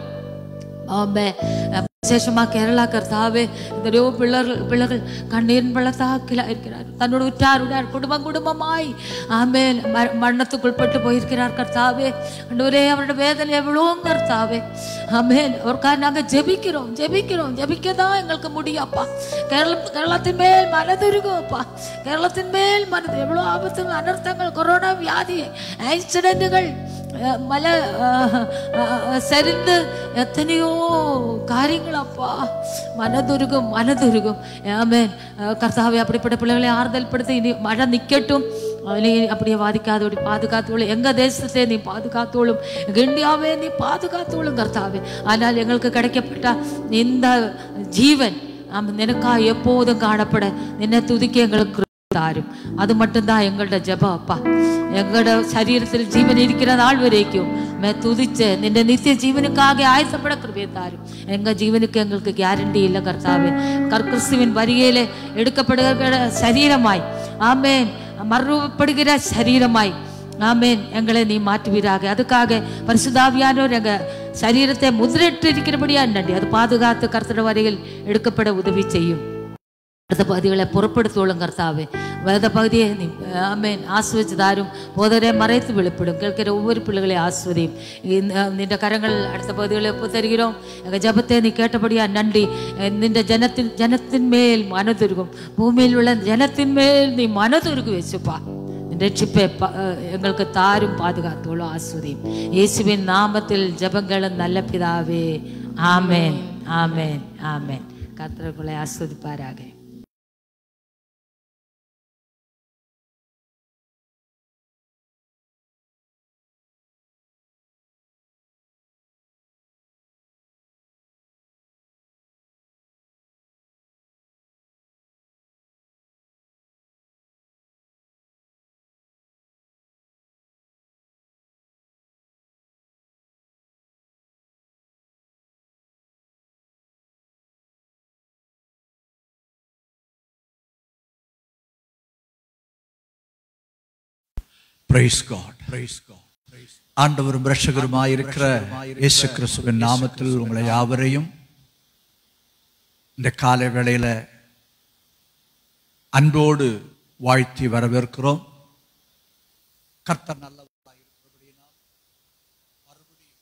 விசேஷமா கேரளா கர்த்தாவே, எத்தனையோ பிள்ளைகள் கண்ணீரின் பள்ளத்தாக்கில் இருக்கிறார். தன்னோட உற்றாருடன் குடும்பமாய் ஆமென் மரணத்துக்குள்பட்டு போயிருக்கிறார் கர்த்தாவே. ஆண்டவரே, அவரோட வேதனை எவ்வளோ கர்த்தாவே. ஆமென். அவருக்காக நாங்கள் ஜெபிக்கதான் எங்களுக்கு முடியாப்பா. கேரளத்தின் மேல் மனதுருகும் அப்பா. கேரளத்தின் மேல் மனது எவ்வளோ ஆபத்துகள், அனர்த்தங்கள், கொரோனா வியாதி, ஆக்சிடென்ட்டுகள், மலை சரிந்து எத்தனையோ காரியங்கள் அப்பா. மனதுருகும். ஆமென் கர்த்தாவே, அப்படிப்பட்ட பிள்ளைகளை ஆறுதல் படுத்தி இனி மழை நிற்கட்டும். நீ அப்படியே பாதிக்காதோடி பாதுகாத்தோளும். எங்க தேசத்தை நீ பாதுகாத்தோளும், எங்க இந்தியாவே நீ பாதுகாத்தோளும் கர்த்தாவே. ஆனால் எங்களுக்கு கிடைக்கப்பட்ட இந்த ஜீவன் நினைக்கா எப்போதும் காணப்பட நின்ன துதிக்க எங்களுக்கு தாரும். அது மட்டும்தான் எங்களோட ஜெபம் அப்பா. எங்களோட சரீரத்தில் ஜீவன் இருக்கிற நாள் வரைக்கும் துதிச்ச நின்ற நித்திய ஜீவனுக்காக ஆயத்தப்பட கிருபையை தாரும். எங்க ஜீவனுக்கு எங்களுக்கு கேரண்டி இல்லை கர்த்தாவே. கிறிஸ்துவின் வருகையிலே எடுக்கப்படுகிற சரீரமாய், ஆமென், மறுபடுகிற சரீரமாய், ஆமென், எங்களை நீ மாற்றுவீராக. அதுக்காக பரிசுத்த ஆவியானவர் எங்க சரீரத்தை முதிரிட்டு இருக்கிறபடியா நன்றி. அது பாதுகாத்து கர்த்தர் வரையில் எடுக்கப்பட உதவி செய்யும். அடுத்த பகுதிகளை பொறுப்படுத்தோளும் கர்த்தாவே. வேத பகுதியை நீ ஆமென் ஆஸ்வதிச்சு தாரும். போதரை மறைத்து வெளிப்படும். கேட்கிற ஒவ்வொரு பிள்ளைகளையும் ஆஸ்வதியும். நின்ற கரங்கள் அடுத்த பகுதிகளை ஒப்பு தருகிறோம். எங்கள் ஜபத்தை நீ கேட்டபடியா நன்றி. நின்ற ஜனத்தின் மேல் மனதுருகும், பூமியில் உள்ள ஜனத்தின் மேல் நீ மனதுருகு வச்சுப்பா. ரட்சிப்பை எங்களுக்கு தாரும், பாதுகாத்தோளும், ஆஸ்வதியும். இயேசுவின் நாமத்தில் ஜபங்களும் நல்ல பிதாவே. ஆமென், ஆமென், ஆமென். கர்த்தர்களை ஆஸ்வதிப்பாராக. Praise God. ஆண்டவரும் இரட்சகருமாய் இருக்கிற இயேசு கிறிஸ்துவின் நாமத்தில் உங்களை யாவரையும் இந்த காலை வேளையில அன்போடு வாழ்த்தி வரவேற்கிறோம். கர்த்தர் நல்லவராய் இருக்கிறபடியால் மறுபடியும்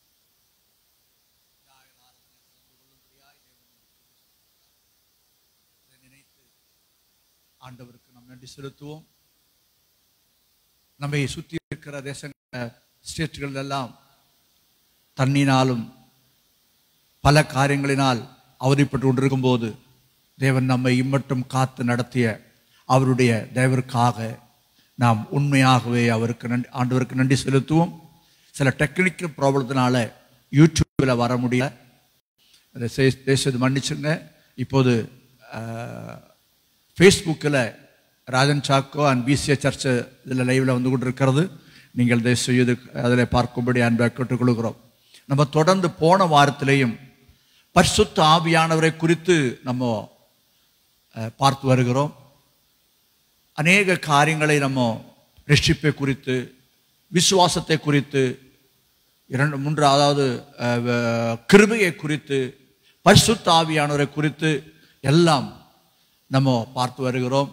ஆண்டவருக்கு நாம் நன்றி செலுத்துவோம். நம்மை சுற்றி இருக்கிற தேசங்கள் ஸ்டேட்டுகள் எல்லாம் தண்ணினாலும் பல காரியங்களினால் அவதிப்பட்டு கொண்டிருக்கும் போது தேவன் நம்மை இம்மட்டும் காத்து நடத்திய அவருடைய தயவிற்காக நாம் உண்மையாகவே ஆண்டவருக்கு நன்றி செலுத்துவோம். சில டெக்னிக்கல் ப்ராப்ளத்தினால யூடியூப்பில் வர முடியல, அதை தேசத்தை மன்னிச்சுங்க. இப்போது ஃபேஸ்புக்கில் Rajan Chacko and PCA church இதில் லைவில் வந்து கொண்டு இருக்கிறது. நீங்கள் செய்து அதில் பார்க்கும்படி அன்பாக கேட்டுக்கொள்கிறோம். நம்ம தொடர்ந்து போன வாரத்திலேயும் பரிசுத்த ஆவியானவரை குறித்து நம்ம பார்த்து வருகிறோம். அநேக காரியங்களை நம்ம ரட்சிப்பை குறித்து, விசுவாசத்தை குறித்து, 2-3 அதாவது கிருபையை குறித்து, பரிசுத்த ஆவியானவரை குறித்து எல்லாம் நம்ம பார்த்து வருகிறோம்.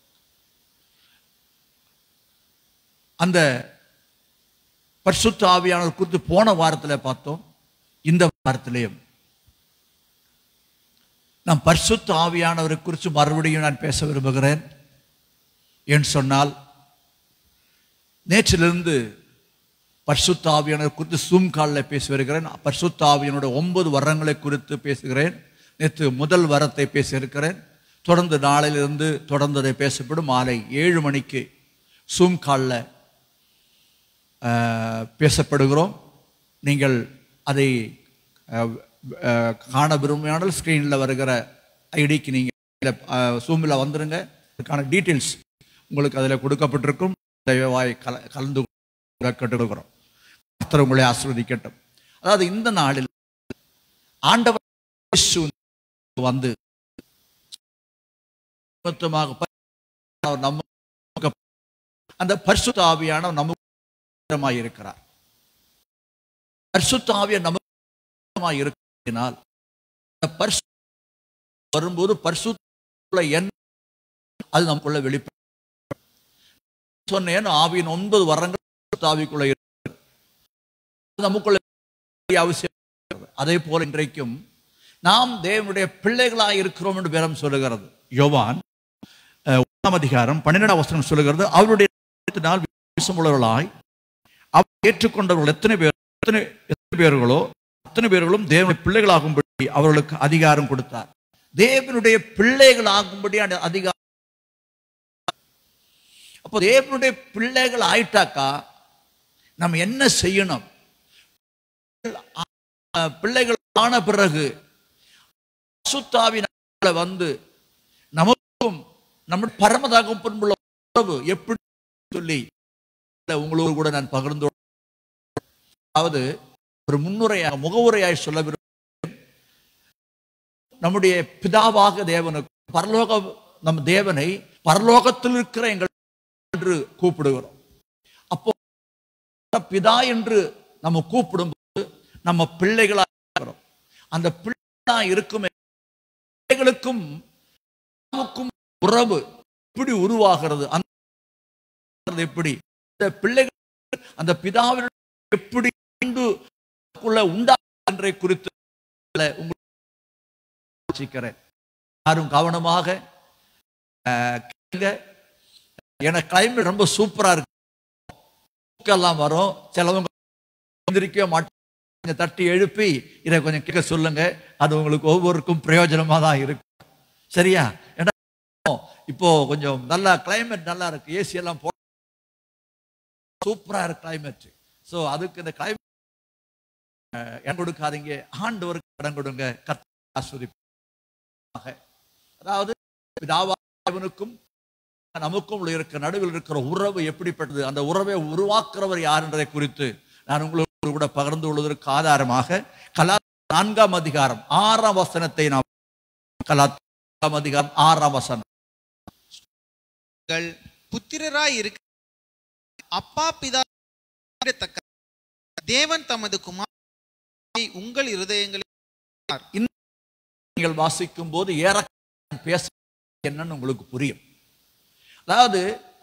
அந்த பரிசுத்த ஆவியானவர் குறித்து போன வாரத்தில் பார்த்தோம். இந்த வாரத்திலேயும் நான் பரிசுத்த ஆவியானவரை குறித்து மறுபடியும் நான் பேச விரும்புகிறேன். ஏன்னு சொன்னால், நேற்றிலிருந்து பரிசுத்த ஆவியானவர் குறித்து சூம் காலில் பேசி வருகிறேன். பரிசுத்த ஆவியானோட 9 வரங்களை குறித்து பேசுகிறேன். நேற்று முதல் வரத்தை பேசியிருக்கிறேன். தொடர்ந்து நாளையிலிருந்து தொடர்ந்து அதை பேசப்படும். மாலை 7 மணிக்கு சூம் காலில் பேசப்படுகிறோம். நீங்கள் அதை காண விரும்பினால் ஸ்க்ரீனில் வருகிற ஐடிக்கு நீங்கள் சூமில் வந்துடுங்க. அதுக்கான டீட்டெயில்ஸ் உங்களுக்கு அதில் கொடுக்கப்பட்டிருக்கும். தயவாய் கலந்து கேட்டுக்கிறோம். கர்த்தர் உங்களை ஆசீர்வதிக்கட்டும். அதாவது இந்த நாளில் ஆண்டவர் வந்து அந்த பரிசுத்த ஆவியானவர் நமக்கு இருக்கிறார். பரிசுத்த ஆவியானவர் நமக்கு இருக்கிறதினால் வரும்போது பரிசுத்த அது நமக்குள்ள வெளிப்படும். சொன்னேன், ஆவியின் 9 வரங்கள் ஆவிக்குள்ள நமக்குள்ள அவசியம். அதே போல இன்றைக்கும் நாம் தேவனுடைய பிள்ளைகளாக இருக்கிறோம் என்று வேதம் சொல்லுகிறது. யோவான் 1 அதிகாரம் 12ஆம் வசனம் சொல்லுகிறது, அவருடைய உள்ளவர்களாய் அவர் ஏற்றுக்கொண்டவர்கள் எத்தனை பேர்களோ அத்தனை பேர்களும் தேவனுடைய பிள்ளைகளாகும்படி அவர்களுக்கு அதிகாரம் கொடுத்தார். தேவனுடைய பிள்ளைகளாகும்படி அதிகாரம். அப்போ தேவனுடைய பிள்ளைகள் ஆயிட்டாக்கா நம்ம என்ன செய்யணும்? பிள்ளைகள் ஆன பிறகு பரிசுத்தாவியானவர் வந்து நமக்கும் நம்முடைய பரமதாகும் பண்புள்ள உறவு எப்படி சொல்லி உங்களோடு கூட நான் பகிர்ந்து, அதாவது ஒரு முகவுரையாய் சொல்ல விரும்புகிறேன். நம்முடைய பிதாவாக தேவனுக்கு நம் தேவனை பரலோகத்தில் இருக்கிற எங்கள் என்று கூப்பிடுகிறோம். அப்போ பிதா என்று நம்ம கூப்பிடும்போது நம்ம பிள்ளைகளா இருக்கிறோம். அந்த பிள்ளைகளா இருக்கும் பிள்ளைகளுக்கும் உறவு எப்படி உருவாகிறது, எப்படி இந்த பிள்ளைகள் அந்த பிதாவின் எப்படி உண்டா குறித்து யாரும் கவனமாக எனக்கு கிளைமேட் ரொம்ப சூப்பரா இருக்கு எல்லாம் வரும். சிலவங்க எந்திரிக்க மாட்டாங்க, தட்டி எழுப்பி இதை கொஞ்சம் கேட்க சொல்லுங்க. அது உங்களுக்கு ஒவ்வொருக்கும் பிரயோஜனமா தான் இருக்கு. சரியா? ஏன்னா இப்போ கொஞ்சம் நல்லா கிளைமேட் நல்லா இருக்கு, ஏசி எல்லாம் போட சூப்பரா இருக்கு கிளைமேட். ஸோ அதுக்கு இந்த கிளைமேட் இடம் கொடுக்காதீங்க, ஆண்டவருக்கு இடம் கொடுங்க. கர்த்தர் ஆசீர்வதிப்பாராக. அதாவது பிதாவானவருக்கும் நமக்கும் இருக்கிற நடுவில் இருக்கிற உறவு எப்படிப்பட்டது, அந்த உறவை உருவாக்குறவர் யார் என்பதை குறித்து நான் உங்களுக்கு கூட பகிர்ந்து கொள்வதற்கு ஆதாரமாக கலாத்தியர் 4ஆம் அதிகாரம் 6ஆம் வசனத்தை நாம் கலாத்தியர் 4ஆம் அதிகாரம் 6ஆம் வசனம். புத்திரராய் இருக்க அப்பா பிதா தேவன் தமது குமாரனை உங்கள் இருதயங்களில் நீங்கள் வாசிக்கும் போது ஏற பேச என்னன்னு உங்களுக்கு புரியும். அதாவது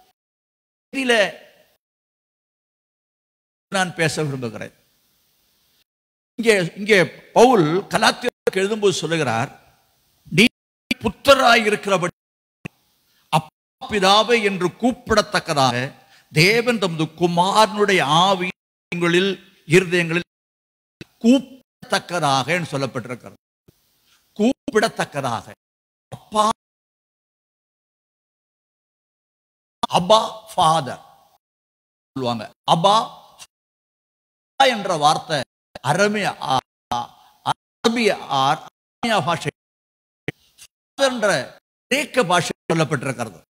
நான் பேச விரும்புகிறேன். இங்கே பவுல் கலாத்தியருக்கு எழுதும்போது சொல்லுகிறார், நீ புத்திரராய் இருக்கிறபடி பிதாவை என்று கூப்பிடத்தக்கதாக தேவன் தமது குமாரனுடைய ஆவி உங்களில் இருதயங்களில் கூப்பிடத்தக்கதாக சொல்லப்பட்டிருக்கிறது. கூப்பிடத்தக்கதாக. அப்பா, அபா ஃபாதர் சொல்லுவாங்க. அபா என்ற வார்த்தை அரபிய பாஷை என்ற கிரேக்க பாஷை சொல்லப்பட்டிருக்கிறது.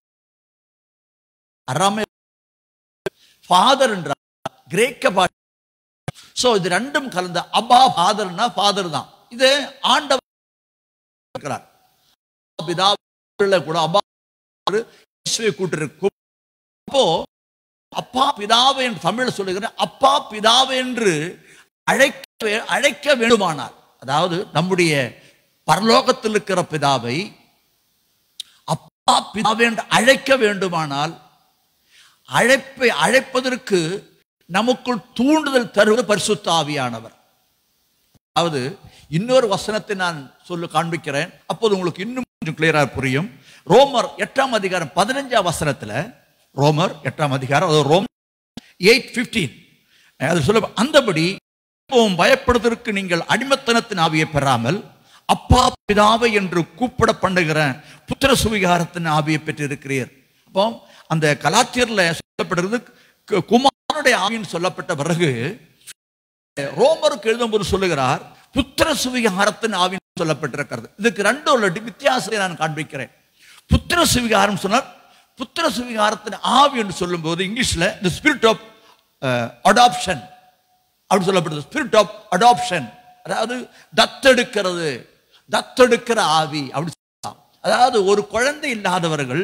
அரபிய ஃபாதர் என்ற கிரேக்க பாஷை. சோ இது ரெண்டும் கலந்த அபா ஃபாதர்னா ஃபாதர் தான். இது ஆண்டவர் இருக்கிறார். பிதா கூட அபா கூட்டிருக்கும். அப்போ அப்பா பிதாவை என்று தமிழ் சொல்லுகிற அப்பா பிதாவை என்று அழைக்க வேண்டுமானார், அதாவது நம்முடைய பரலோகத்தில் இருக்கிற பிதாவை அப்பா பிதாவை என்று அழைக்க வேண்டுமானால் அழைப்பதற்கு நமக்குள் தூண்டுதல் தருவது பரிசுத்த ஆவியானவர். அதாவது இன்னொரு வசனத்தை நான் காண்பிக்கிறேன், அப்போது உங்களுக்கு இன்னும் கொஞ்சம் கிளியரா புரியும். ரோமர் 8ஆம் அதிகாரம் 15ஆம் வசனத்துல, ரோமர் 8ஆம் அதிகாரம், ரோமர் 8:15 அது சொல்ல, அந்தபடி பயப்படுவதற்கு நீங்கள் அடிமத்தனத்தின் ஆவியை பெறாமல் அப்பா பிதாவை என்று கூப்பிட பண்ணுகிற புத்திர சுவிகாரத்தின் ஆவியை பெற்றிருக்கிறீர். அப்போ அந்த கலாத்தியர்ல சொல்லப்படுறது குமாரனுடைய ஆவின்னு சொல்லப்பட்ட பிறகு ரோமருக்கு எழுதும்போது சொல்லுகிறார் புத்திர சுவிகாரத்தின் ஆவின்னு சொல்லப்பட்டிருக்கிறது. இதுக்கு ரெண்டு வித்தியாசத்தை நான் காண்பிக்கிறேன். புத்திர சுவிகாரம் சொன்னால் புத்திர சுவிகாரத்தின் ஆவி என்று சொல்லும் போது இங்கிலீஷ்ல the spirit of adoption அப்படி சொல்லப்படுது. ஸ்பிரிட் ஆஃப் அடாப்ஷன், அதாவது தத்தெடுக்கிறது, தத்தெடுக்கிற ஆவி அப்படி சொல்லலாம். அதாவது ஒரு குழந்தை இல்லாதவர்கள்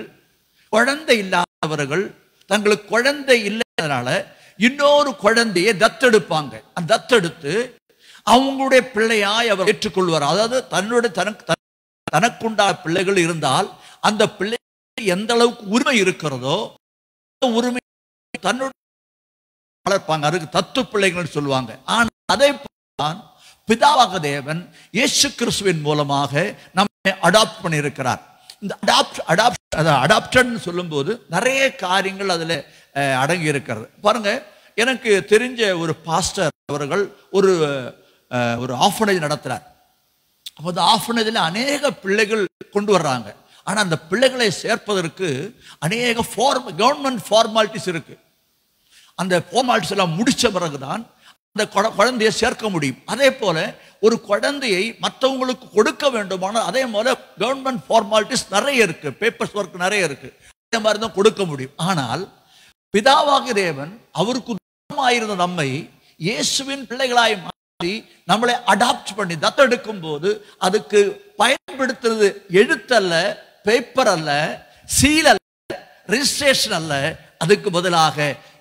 தங்களுக்கு குழந்தை இல்லைனால இன்னொரு குழந்தையை தத்தெடுப்பாங்க. அந்த தத்தெடுத்து அவங்களுடைய பிள்ளையாய் அவர் ஏற்றுக்கொள்வார். அதாவது தனக்குண்டான பிள்ளைகள் இருந்தால் அந்த பிள்ளை எந்த அளவுக்கு உரிமை இருக்கிறதோ உரிமை தன்னுடைய வளர்ப்பாங்க. அதுக்கு தத்து பிள்ளைகள் சொல்லுவாங்க. ஆனால் அதை பிதாவாக தேவன் இயேசு கிறிஸ்துவின் மூலமாக நம்மை அடாப்ட் பண்ணியிருக்கிறார். இந்த அடாப்ஷன் சொல்லும் போது நிறைய காரியங்கள் அதுல அடங்கி இருக்கிறது. பாருங்க, எனக்கு தெரிஞ்ச ஒரு பாஸ்டர் அவர்கள் ஒரு ஆர்ஃபனேஜ் நடத்துறார். அப்போ அந்த ஆர்ஃபனேஜில் அநேக பிள்ளைகள் கொண்டு வர்றாங்க. ஆனா அந்த பிள்ளைகளை சேர்ப்பதற்கு அநேக கவர்மெண்ட் ஃபார்மாலிட்டிஸ் இருக்கு. அந்த ஃபார்மாலிட்டிஸ் எல்லாம் முடிச்ச பிறகுதான் அந்த குழந்தையை சேர்க்க முடியும். அதே போல ஒரு குழந்தையை மற்றவங்களுக்கு கொடுக்க வேண்டுமானால் அதே போல கவர்மெண்ட் ஃபார்மாலிட்டிஸ் நிறைய இருக்கு, பேப்பர்ஸ் ஒர்க் நிறைய இருக்கு. அதே மாதிரி தான் கொடுக்க முடியும். ஆனால் பிதாவாகிய தேவன் அவருக்கு இருந்த நம்மை இயேசுவின் பிள்ளைகளாய் மாற்றி நம்மளை அடாப்ட் பண்ணி தத்தெடுக்கும் போது அதுக்கு பயன்படுத்துறது எழுத்தல்ல, பேப்பர் அல்ல, சீல் அல்ல, ரெஜிஸ்ட்ரேஷன் அல்ல. அதுக்கு பதிலாக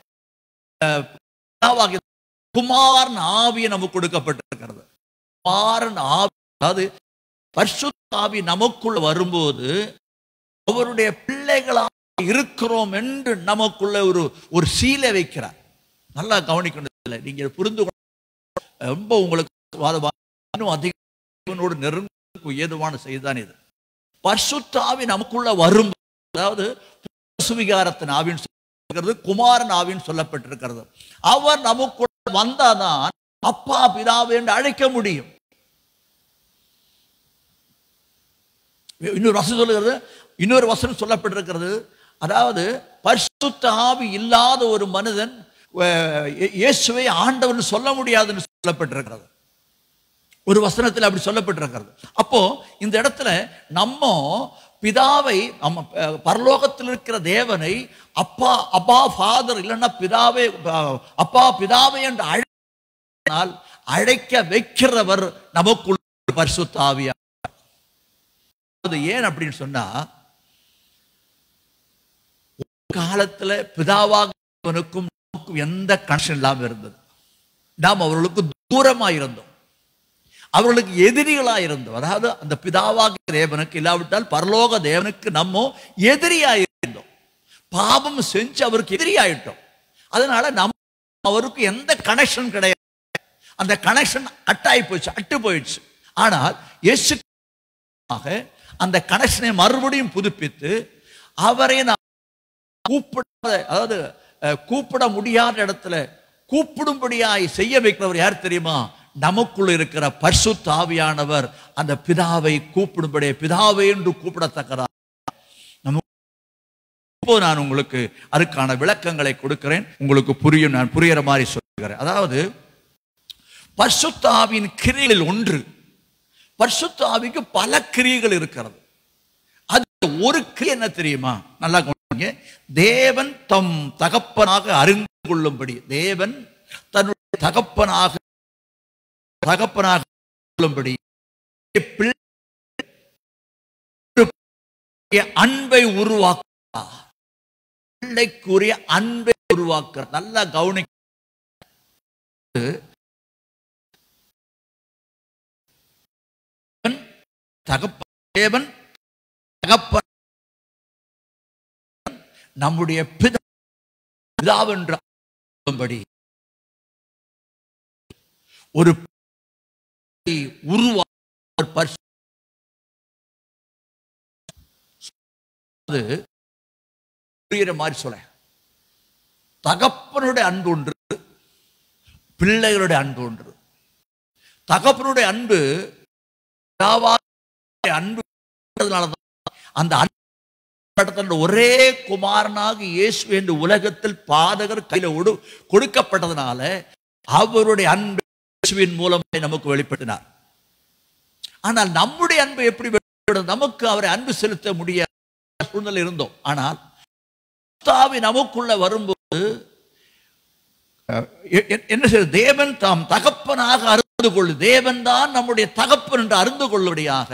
குமாரன் ஆவியை நமக்கு கொடுக்கப்பட்டிருக்கிறது. குமாரன் ஆவி, அதாவது பரிசுத்த ஆவி நமக்குள்ள வரும்போது அவருடைய பிள்ளைகளாக இருக்கிறோம் என்று நமக்குள்ள ஒரு சீலை வைக்கிறார். நல்லா கவனிக்கணும். நீங்க புரிந்து ரொம்ப உங்களுக்கு அதிகனோடு நெருங்க ஏதுவான செய்தான் இது. பரிசுத்த ஆவி நமக்குள்ள வரும், அதாவது சுவிகாரத்தின் ஆவின்னு சொல்றது, குமாரன் ஆவின்னு சொல்லப்பட்டிருக்கிறது. அவர் நமக்குள்ள வந்தாதான் அப்பா பிதாவை என்று அழைக்க முடியும். இன்னொரு வசனம் சொல்லுகிறது, இன்னொரு வசனம் சொல்லப்பட்டிருக்கிறது, அதாவது பரிசுத்த ஆவி இல்லாத ஒரு மனிதன் இயேசுவை ஆண்டவன் சொல்ல முடியாதுன்னு சொல்லப்பட்டிருக்கிறது. ஒரு வசனத்தில் அப்படி சொல்லப்பட்டிருக்கிறது. அப்போ இந்த இடத்துல நம்ம பிதாவை, நம்ம பரலோகத்தில் இருக்கிற தேவனை அப்பா ஃபாதர் இல்லைன்னா பிதாவே அப்பா பிதாவை என்று அழைக்க வைக்கிறவர் நமக்குள்ள பரிசுத்த ஆவியார். அது ஏன் அப்படின்னு சொன்னா, காலத்துல பிதாவாகவனுக்கும் எந்த கனெக்ஷன் இல்லாம இருந்தது. நாம் அவர்களுக்கு தூரமா இருந்தோம், அவர்களுக்கு எதிரிகளா இருந்தோம். அதாவது அந்த பிதாவாக தேவனுக்கு இல்லாவிட்டால் பரலோக தேவனுக்கு நம்ம எதிரியாயிருந்தோம். பாவம் செஞ்சு அவருக்கு எதிரியாயிட்டோம். அதனால நம்ம அவருக்கு எந்த கனெக்ஷன் கிடையாது. அந்த கனெக்ஷன் அட்டு போயிடுச்சு. ஆனால் இயேசு அந்த கனெக்ஷனை மறுபடியும் புதுப்பித்து அவரை கூப்பிடாத, அதாவது கூப்பிட முடியாத இடத்துல கூப்பிடும்படியாய் செய்ய வைக்கிறவர் யார் தெரியுமா? நமக்குள்ள இருக்கிற பரிசுத்த ஆவியானவர் அந்த பிதாவை கூப்பிடும்படியே, பிதாவை என்று கூப்பிடத்தக்கதா. இப்போ நான் உங்களுக்கு அதுக்கான விளக்கங்களை கொடுக்கிறேன், உங்களுக்கு புரியும். நான் புரிகிற மாதிரி சொல்கிறேன். அதாவது பரிசுத்த ஆவியின் கிரியைகளில் ஒன்று, பரிசுத்த ஆவிக்கு பல கிரியைகள் இருக்கிறது. அது ஒரு கிரியை என்ன தெரியுமா? நல்லா கவனிங்க. தேவன் தம் தகப்பனாக அறிந்து கொள்ளும்படி, தேவன் தன்னுடைய தகப்பனாக கொள்ளும்படி அன்பை உருவாக்க, பிள்ளைக்குரிய அன்பை உருவாக்க. நல்லா கவனிக்க. தேவன் தகப்பன் நம்முடைய பிதாவென்படி ஒரு உருவாக்க மாதிரி சொல்ல. தகப்பனுடைய அன்பு ஒன்று, பிள்ளைகளுடைய அன்பு ஒன்று. தகப்பனுடைய அன்பு அன்பு அந்த அன்பு ஒரே குமாரனாக இயேசு என்று உலகத்தில் பாதகர் கையில கொடுக்கப்பட்டதுனால அவருடைய அன்பு இயேசுவின் மூலமே நமக்கு வெளிப்படுத்தினார். ஆனால் நம்முடைய அன்பு எப்படி வெளிப்படும்? நமக்கு அவரை அன்பு செலுத்த முடியாத சூழ்நிலை இருந்தோம். ஆனால் நமக்குள்ள வரும்போது என்ன செய்ய? தேவன் தாம் தகப்பனாக அறிந்து கொள்ளு, தேவன் தான் நம்முடைய தகப்பன் என்று அறிந்து கொள்ளும்படியாக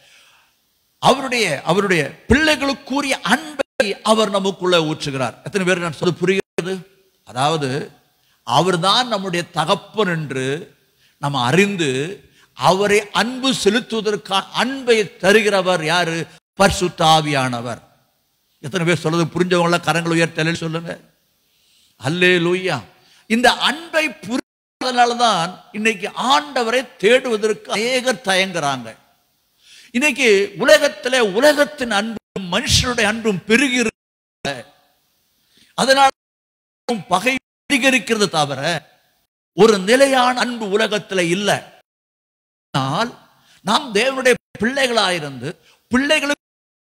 அவருடைய பிள்ளைகளுக்குரிய அன்பை அவர் நமக்குள்ள ஊற்றுகிறார். எத்தனை பேர் நான் சொல்ல புரிகிறது? அதாவது அவர் தான் நம்முடைய தகப்பன் என்று நம்ம அறிந்து அவரை அன்பு செலுத்துவதற்கான அன்பை தருகிறவர் யாரு? பரிசுத்த ஆவியானவர். எத்தனை பேர் சொல்றது புரிஞ்சவங்கள கரங்கள் உயர்த்தல சொல்லுங்க. அல்லேலூயா. இந்த அன்பை புரியாதனால்தான் இன்னைக்கு ஆண்டவரை தேடுவதற்கு அநேகர் தயங்குறாங்க. இன்னைக்கு உலகத்தின் அன்பும் மனுஷனுடைய அன்பும் பெருகி, அதனால பகை அதிகரிக்கிறது தவிர ஒரு நிலையான அன்பு உலகத்தில் இல்லை. ஆனால் நாம் தேவனுடைய பிள்ளைகளாயிருந்து பிள்ளைகளுக்கு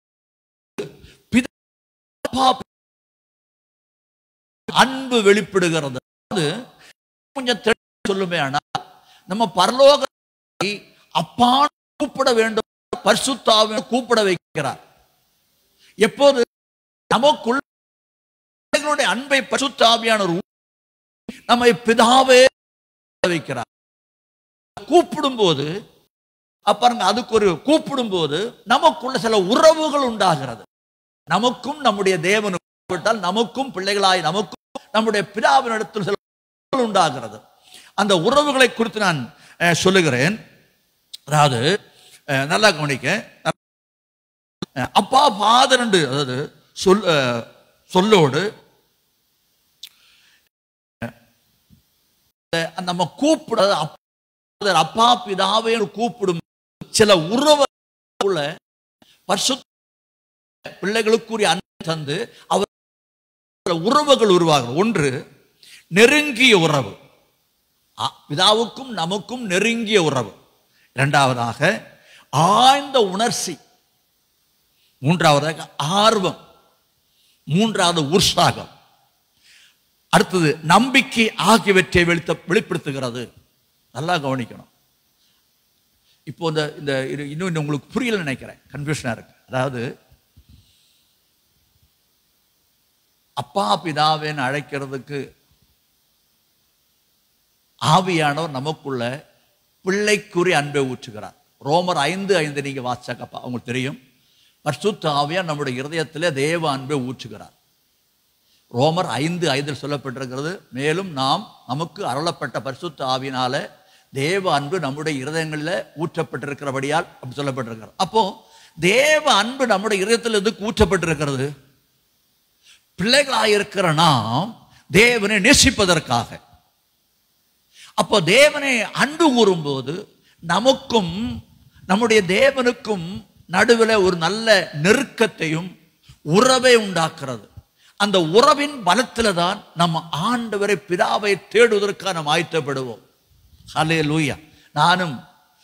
அன்பு வெளிப்படுகிறது. கொஞ்சம் சொல்லுமே, ஆனால் நம்ம பரலோக அப்பா கூப்பிட வேண்டும், பரிசுத்தாவை கூப்பிட வைக்கிறார். எப்போது நமக்குள்ள அன்பை பரிசுத்தாவியானவர் நம்மை பிதாவே வைக்கிறார். கூப்பிடும் போது அப்பாருங்க, அதுக்கு ஒரு கூப்பிடும் போது நமக்குள்ள சில உறவுகள் உண்டாகிறது. நமக்கும் நம்முடைய தேவனுக்கும், நமக்கும் பிள்ளைகளாய் நமக்கும் நம்முடைய பிதாவின் இடத்தில் சில உறவுகள் உண்டாகிறது. அந்த உறவுகளை குறித்து நான் சொல்லுகிறேன். அதாவது நல்லா கவனிக்க. அப்பா ஃபாதர் என்று, அதாவது சொல்லோடு நம்ம கூப்பிட அப்பா பிதாவே கூப்பிடும் சில உறவுல பரிசுத்த பிள்ளைகளுக்குரிய அன்பு தந்து அவர் உறவுகள் உருவாகும். ஒன்று நெருங்கிய உறவு, பிதாவுக்கும் நமக்கும் நெருங்கிய உறவு. இரண்டாவதாக ஆழ்ந்த உணர்ச்சி. மூன்றாவதாக ஆர்வம். மூன்றாவது உற்சாகம். அடுத்தது நம்பிக்கை ஆகியவற்றை வெளிப்படுத்துகிறது. நல்லா கவனிக்கணும். இப்போ இந்த இன்னும் உங்களுக்கு புரியல நினைக்கிறேன், கன்ஃபியூஷனா இருக்கு. அதாவது அப்பா பிதாவேன்னு அழைக்கிறதுக்கு ஆவியானவர் நமக்குள்ள பிள்ளைக்குரிய அன்பை ஊற்றுகிறார். ரோமர் 5:5 நீங்க வாசிச்சாக்கப்பா உங்களுக்கு தெரியும். பரிசுத்த ஆவியார் நம்முடைய இருதயத்திலே தேவ அன்பை ஊற்றுகிறார். ரோமர் 5:5 சொல்லப்பட்டிருக்கிறது. மேலும் நமக்கு அருளப்பட்ட பரிசுத்த ஆவியினால தேவ அன்பு நம்முடைய இருதயங்களில் ஊற்றப்பட்டிருக்கிறபடியால் அப்படி சொல்லப்பட்டிருக்கிறது. அப்போ தேவ அன்பு நம்முடைய இருதயத்தில் எதுக்கு ஊற்றப்பட்டிருக்கிறது? பிள்ளைகளாயிருக்கிற நாம் தேவனை நேசிப்பதற்காக. அப்போ தேவனை அன்பு கூறும்போது நமக்கும் நம்முடைய தேவனுக்கும் நடுவில் ஒரு நல்ல நெருக்கத்தையும் உறவை உண்டாக்குறது. அந்த உறவின் பலத்தில் தான் நம்ம ஆண்டவரை பிதாவை தேடுவதற்காக நாம் ஆயத்தப்படுவோம். ஹல்லேலூயா. நானும்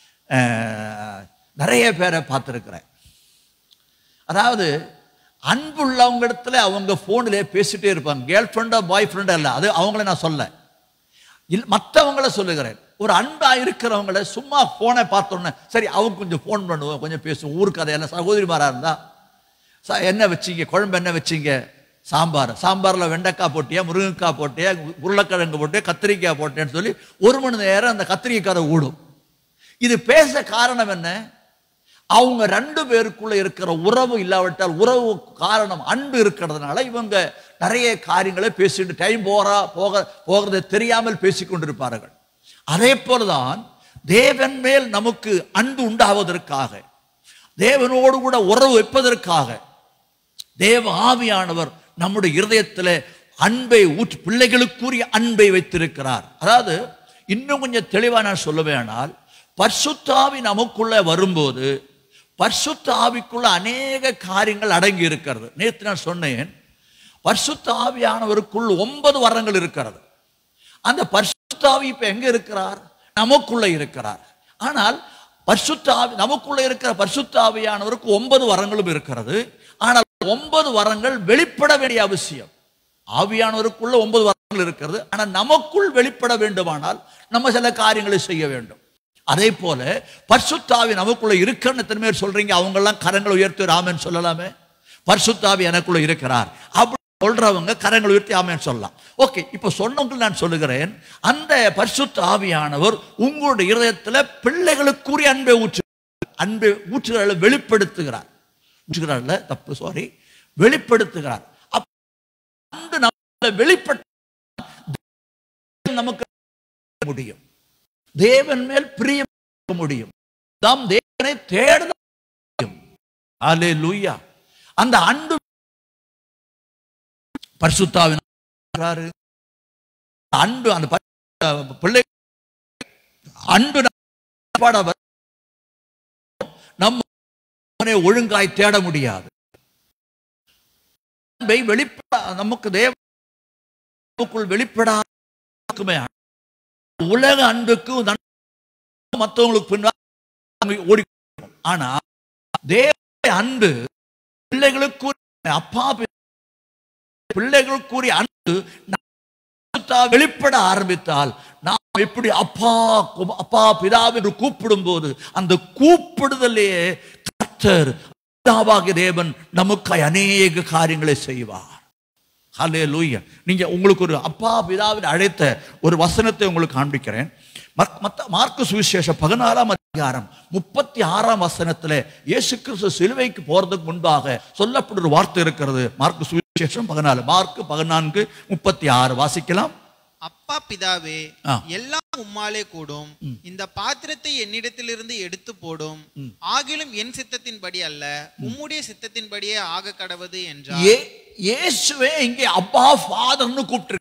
நிறைய பேரை பார்த்துருக்கிறேன். அதாவது அன்புள்ளவங்க இடத்துல அவங்க ஃபோனிலே பேசிட்டே இருப்பாங்க. கேர்ள் ஃப்ரெண்டா பாய் ஃப்ரெண்டா இல்லை, அது அவங்கள நான் சொல்ல மற்றவங்கள சொல்லுகிறேன். ஒரு அன்பா இருக்கிறவங்கள சும்மா ஃபோனை பார்த்தோன்னே சரி அவங்க கொஞ்சம் ஃபோன் பண்ணுவோம், கொஞ்சம் பேசுவோம், ஊருக்கு கதையெல்லாம். சகோதரிமாராக இருந்தா என்ன வச்சிங்க, குழம்பு என்ன வச்சிங்க, சாம்பாரில் வெண்டைக்காய் போட்டியா, முருங்கைக்காய் போட்டியா, உருளைக்கிழங்கு போட்டியா, கத்திரிக்காய் போட்டேன்னு சொல்லி 1 மணி நேரம் அந்த கத்திரிக்காய் கதை ஓடும். இது பேச காரணம் என்ன? அவங்க 2 பேருக்குள்ள இருக்கிற உறவு இல்லாவிட்டால், உறவு காரணம் அன்பு இருக்கிறதுனால இவங்க நிறைய காரியங்களை பேசிட்டு டைம் போகிறத தெரியாமல் பேசிக்கொண்டிருப்பார்கள். அதே போலதான் தேவன் மேல் நமக்கு அன்பு உண்டாவதற்காக, தேவனோடு கூட உறவு வைப்பதற்காக தேவ ஆவியானவர் நம்முடைய இருதயத்தில் அன்பை பிள்ளைகளுக்குரிய அன்பை வைத்திருக்கிறார். அதாவது இன்னும் கொஞ்சம் தெளிவா நான் சொல்லுவேனால், பரிசுத்த ஆவி நமக்குள்ள வரும்போது பரிசுத்த ஆவிக்குள்ள அநேக காரியங்கள் அடங்கி இருக்கிறது. நேற்று நான் சொன்னேன், பரிசுத்த ஆவியானவருக்குள் 9 வரங்கள் இருக்கிறது. அந்த பரிசுத்த ஆவி இப்ப எங்க இருக்கிறார்? நமக்குள்ள இருக்கிறார். ஆனால் பரிசுத்த ஆவி நமக்குள்ள இருக்கிற பரிசுத்த ஆவியானவருக்கு 9 வரங்களும் இருக்கிறது. ஆனால் 9 வரங்கள் வெளிப்பட வேண்டிய அவசியம். ஆவியானவருக்குள்ள 9 வரங்கள் இருக்கிறது. ஆனால் நமக்குள் வெளிப்பட வேண்டுமானால் நம்ம சில காரியங்களை செய்ய வேண்டும். அதே போல பரிசுத்த ஆவி நமக்குள்ள இருக்குன்னு எத்தனை பேர் சொல்றீங்க? அவங்க எல்லாம் கரங்களை உயர்த்தி ஆமென் சொல்லலாமே. பரிசுத்த ஆவி எனக்குள்ள இருக்கிறார் அப்படி சொல்றவங்க கரங்களை உயர்த்தி ஆமென் சொல்லலாம். ஓகே, இப்ப சொன்னவங்க நான் சொல்லுகிறேன், அந்த பரிசுத்த ஆவியானவர் உங்களுடைய இருதயத்தில் பிள்ளைகளுக்குரிய அன்பை ஊற்றுகிறார், வெளிப்படுத்துகிறார். வெளிப்படுத்துகிறார். அன்பு நம்மளை வெளிப்பட்ட நமக்கு முடியும், தேவன் மேல் பிரியம் முடியும், நாம் தேவனை தேட முடியும். அல்லேலூயா. அந்த அன்பு பரிசுத்தாவின் அன்பு, அந்த பிள்ளை அன்பு நம்ம ஒழுங்காய் தேட முடியாது. நமக்கு தேவனுக்குள் வெளிப்படாமே உலக அன்புக்கு மற்றவங்களுக்கு பின்னாடி ஓடி. ஆனா தேவ அன்பு பிள்ளைகளுக்கு அப்பா பிள்ளைகளுக்குரிய அன்பு வெளிப்பட ஆரம்பித்தால் நாம் எப்படி அப்பா அப்பா பிதாவை என்று கூப்பிடும் போது அந்த கூப்பிடுதலையே கர்த்தர் பிதாவாகிய தேவன் நமக்கு அநேக காரியங்களை செய்வார். ஹல்லேலூயா. நீங்க உங்களுக்கு ஒரு அப்பா பிதாவை அழைத்த ஒரு வசனத்தை உங்களுக்கு காண்பிக்கிறேன். மார்க்கு சுவிசேஷம் 14ஆம் அதிகாரம் 36ஆம் வசனத்திலே இயேசு கிறிஸ்து சிலுவைக்கு போறதுக்கு முன்பாக சொல்லப்பட்ட ஒரு வார்த்தை இருக்கிறது. மார்க்கு சுவிசேஷம் 14, மார்க்கு 14:36 வாசிக்கலாம். அப்பா பிதாவே, எல்லாம் உம்மாலே கூடும், இந்த பாத்திரத்தை என்னிடத்திலிருந்து எடுத்து போடும், ஆகிலும் என் சித்தத்தின்படி அல்ல உம்முடைய சித்தத்தின்படியே ஆக கடவது என்றார். இயேசுவே இங்கே அப்பா ஃபாதர்னு கூப்பிட்டு,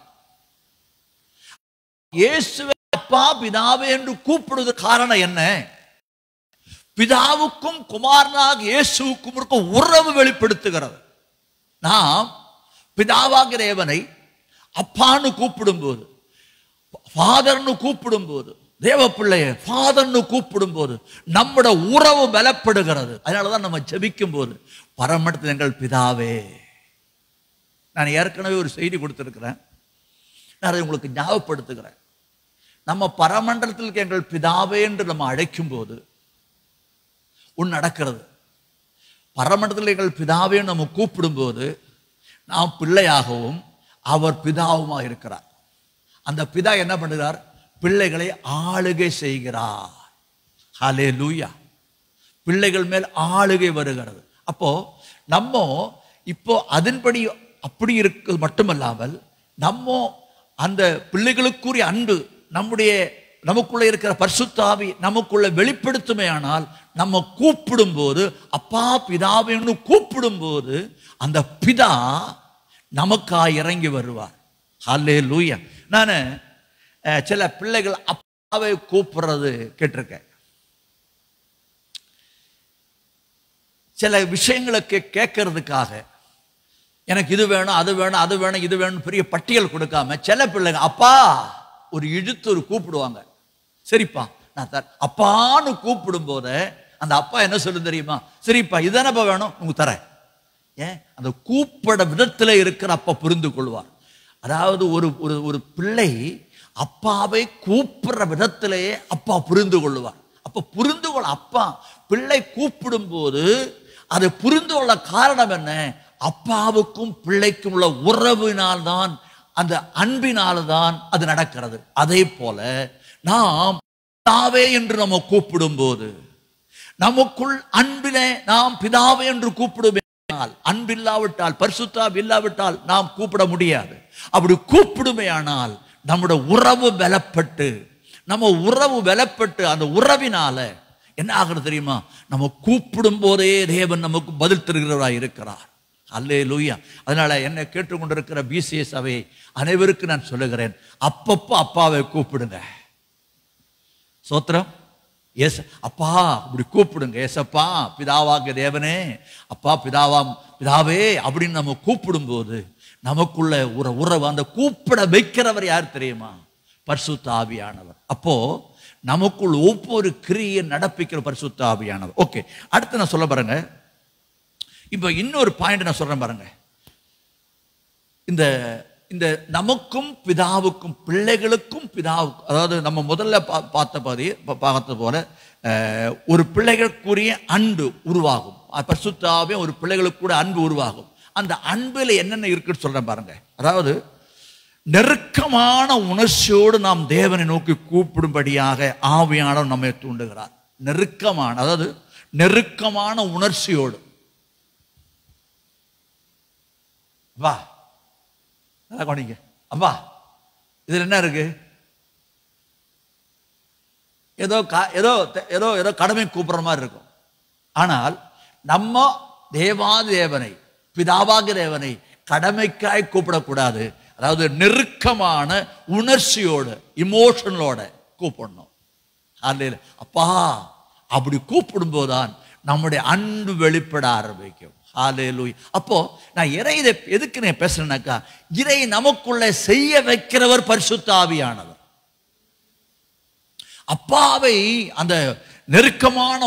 இயேசுவே அப்பா பிதாவே என்று கூப்பிடுவது காரணம் என்ன? பிதாவுக்கும் குமாரனாக இயேசுவுக்கும் இருக்க உறவு வெளிப்படுத்துகிறது. நாம் பிதாவாகிய தேவனை அப்பான்னு கூப்பிடும் போது, ஃபாதர்னு கூப்பிடும் போது, தேவ பிள்ளைய ஃபாதர்னு கூப்பிடும் போது நம்முடைய உறவு பலப்படுகிறது. அதனாலதான் நம்ம ஜெபிக்கும் போது பரமண்டலத்தில் எங்கள் பிதாவே. நான் ஏற்கனவே ஒரு செய்தி கொடுத்திருக்கிறேன், நான் அதை உங்களுக்கு ஞாபகப்படுத்துகிறேன். நம்ம பரமண்டலத்தில் எங்கள் பிதாவே என்று நம்ம அழைக்கும் போது ஒன்று நடக்கிறது. பரமண்டலத்தில் எங்கள் பிதாவே நம்ம கூப்பிடும் போது நாம் பிள்ளையாகவும் அவர் பிதாவுமா இருக்கிறார். அந்த பிதா என்ன பண்ணுகிறார்? பிள்ளைகளை ஆளுகை செய்கிறார். ஹல்லேலூயா. பிள்ளைகள் மேல் ஆளுகை வருகிறது. அப்போ நம்ம இப்போ அதன்படி அப்படி இருக்கிறது மட்டுமல்லாமல் நம்ம அந்த பிள்ளைகளுக்குரிய அன்பு நமக்குள்ள இருக்கிற பரிசுத்த ஆவி நமக்குள்ள வெளிப்படுத்துமே. ஆனால் நம்ம கூப்பிடும் போது அப்பா பிதாவேன்னு கூப்பிடும் போது அந்த பிதா நமக்கா இறங்கி வருவார். ஹல்லேலூயா. நான் சில பிள்ளைகள் அப்பாவை கூப்பிடுறது கேட்டிருக்கேன். சில விஷயங்களுக்கு கேட்கறதுக்காக எனக்கு இது வேணும், அது வேணும், அது வேணும், இது வேணும் பெரிய பட்டியல் கொடுக்காம சில பிள்ளைங்க அப்பா ஒரு இழுத்து ஒரு கூப்பிடுவாங்க. சரிப்பா நான் தர அப்பான்னு கூப்பிடும் போது அந்த அப்பா என்ன சொல்லும் தெரியுமா? சரிப்பா இதானப்பா வேணும், உங்களுக்கு தரேன். ஏன்? அந்த கூப்பிட விதத்துல இருக்கிற அப்பா புரிந்து கொள்வார். அதாவது ஒரு ஒரு பிள்ளை அப்பாவை கூப்பிடுற விதத்திலேயே அப்பா புரிந்து கொள்வார். அப்ப புரிந்து கொள்ள அப்பா பிள்ளை கூப்பிடும் போது அதை புரிந்து கொள்ள காரணம் என்ன? அப்பாவுக்கும் பிள்ளைக்கும் உள்ள உறவினால்தான், அந்த அன்பினால்தான் அது நடக்கிறது. அதே போல நாம் பிதாவே என்று நம்ம கூப்பிடும் போது, நமக்குள் அன்பிலே நாம் பிதாவே என்று கூப்பிடுவேன். அன்பில்லாவிட்டால், பரிசுத்தாவி இல்லாவிட்டால் நாம் கூப்பிட முடியாது. அப்படி கூப்பிடுமே ஆனால் நம்முடைய உறவு பலப்பட்டு, நம்ம உறவு பலப்பட்டு அந்த உறவினால என்ன ஆகிறது தெரியுமா? நம்ம கூப்பிடும் போதே தேவன் நமக்கு பதில் தருகிறவராய் இருக்கிறார். அல்லேலூயா. அதனால என்னை கேட்டுக்கொண்டிருக்கிற பிசிஎஸ் சபை அனைவருக்கும் நான் சொல்லுகிறேன், அப்பப்போ அப்பாவை கூப்பிடுங்க. சோத்திரம். எஸ் அப்பா இப்படி கூப்பிடுங்க. எஸ்அப்பா பிதாவாகிய தேவனே, அப்பா பிதாவே அப்படின்னு நம்ம கூப்பிடும் போது நமக்குள்ள ஒரு உறவு, அந்த கூப்பிட வைக்கிறவர் யார் தெரியுமா? பரிசுத்த ஆவியானவர். அப்போ நமக்குள் ஒவ்வொரு கிரியை நடப்பிக்கிற பரிசுத்த ஆவியானவர். ஓகே, அடுத்து நான் சொல்ல பாருங்க. இப்போ இன்னொரு பாயிண்ட் நான் சொல்றேன் பாருங்க. இந்த இந்த நமக்கும் பிதாவுக்கும், பிள்ளைகளுக்கும் பிதாவுக்கும், அதாவது நம்ம முதல்ல பார்த்த போல ஒரு பிள்ளைகளுக்குரிய அன்பு உருவாகும். பரிசுத்த ஆவியும் ஒரு பிள்ளைகளுக்கு கூட அன்பு உருவாகும். அந்த அன்பில் என்னென்ன இருக்குன்னு சொல்றேன் பாருங்க. அதாவது நெருக்கமான உணர்ச்சியோடு நாம் தேவனை நோக்கி கூப்பிடும்படியாக ஆவியானவர் நம்மை தூண்டுகிறார். நெருக்கமான, அதாவது நெருக்கமான உணர்ச்சியோடு. வா நல்லா கவனிங்க. அப்பா இதுல என்ன இருக்கு? ஏதோ ஏதோ ஏதோ ஏதோ கடமை கூப்பிடுற மாதிரி இருக்கும். ஆனால் நம்ம தேவாதேவனை, பிதாவாகிய தேவனை கடமைக்காய் கூப்பிடக்கூடாது. அதாவது நெருக்கமான உணர்ச்சியோடு, இமோஷனலோட கூப்பிடணும். அப்பா அப்படி கூப்பிடும் போதுதான் நம்முடைய அன்பு வெளிப்பட ஆரம்பிக்கும். அப்போ நான் இறை இதை எதுக்கு நான் பேசுறேன்னாக்கா, இறை நமக்குள்ள செய்ய வைக்கிறவர் பரிசுத்த ஆவியானவர். அப்பாவை அந்த நெருக்கமான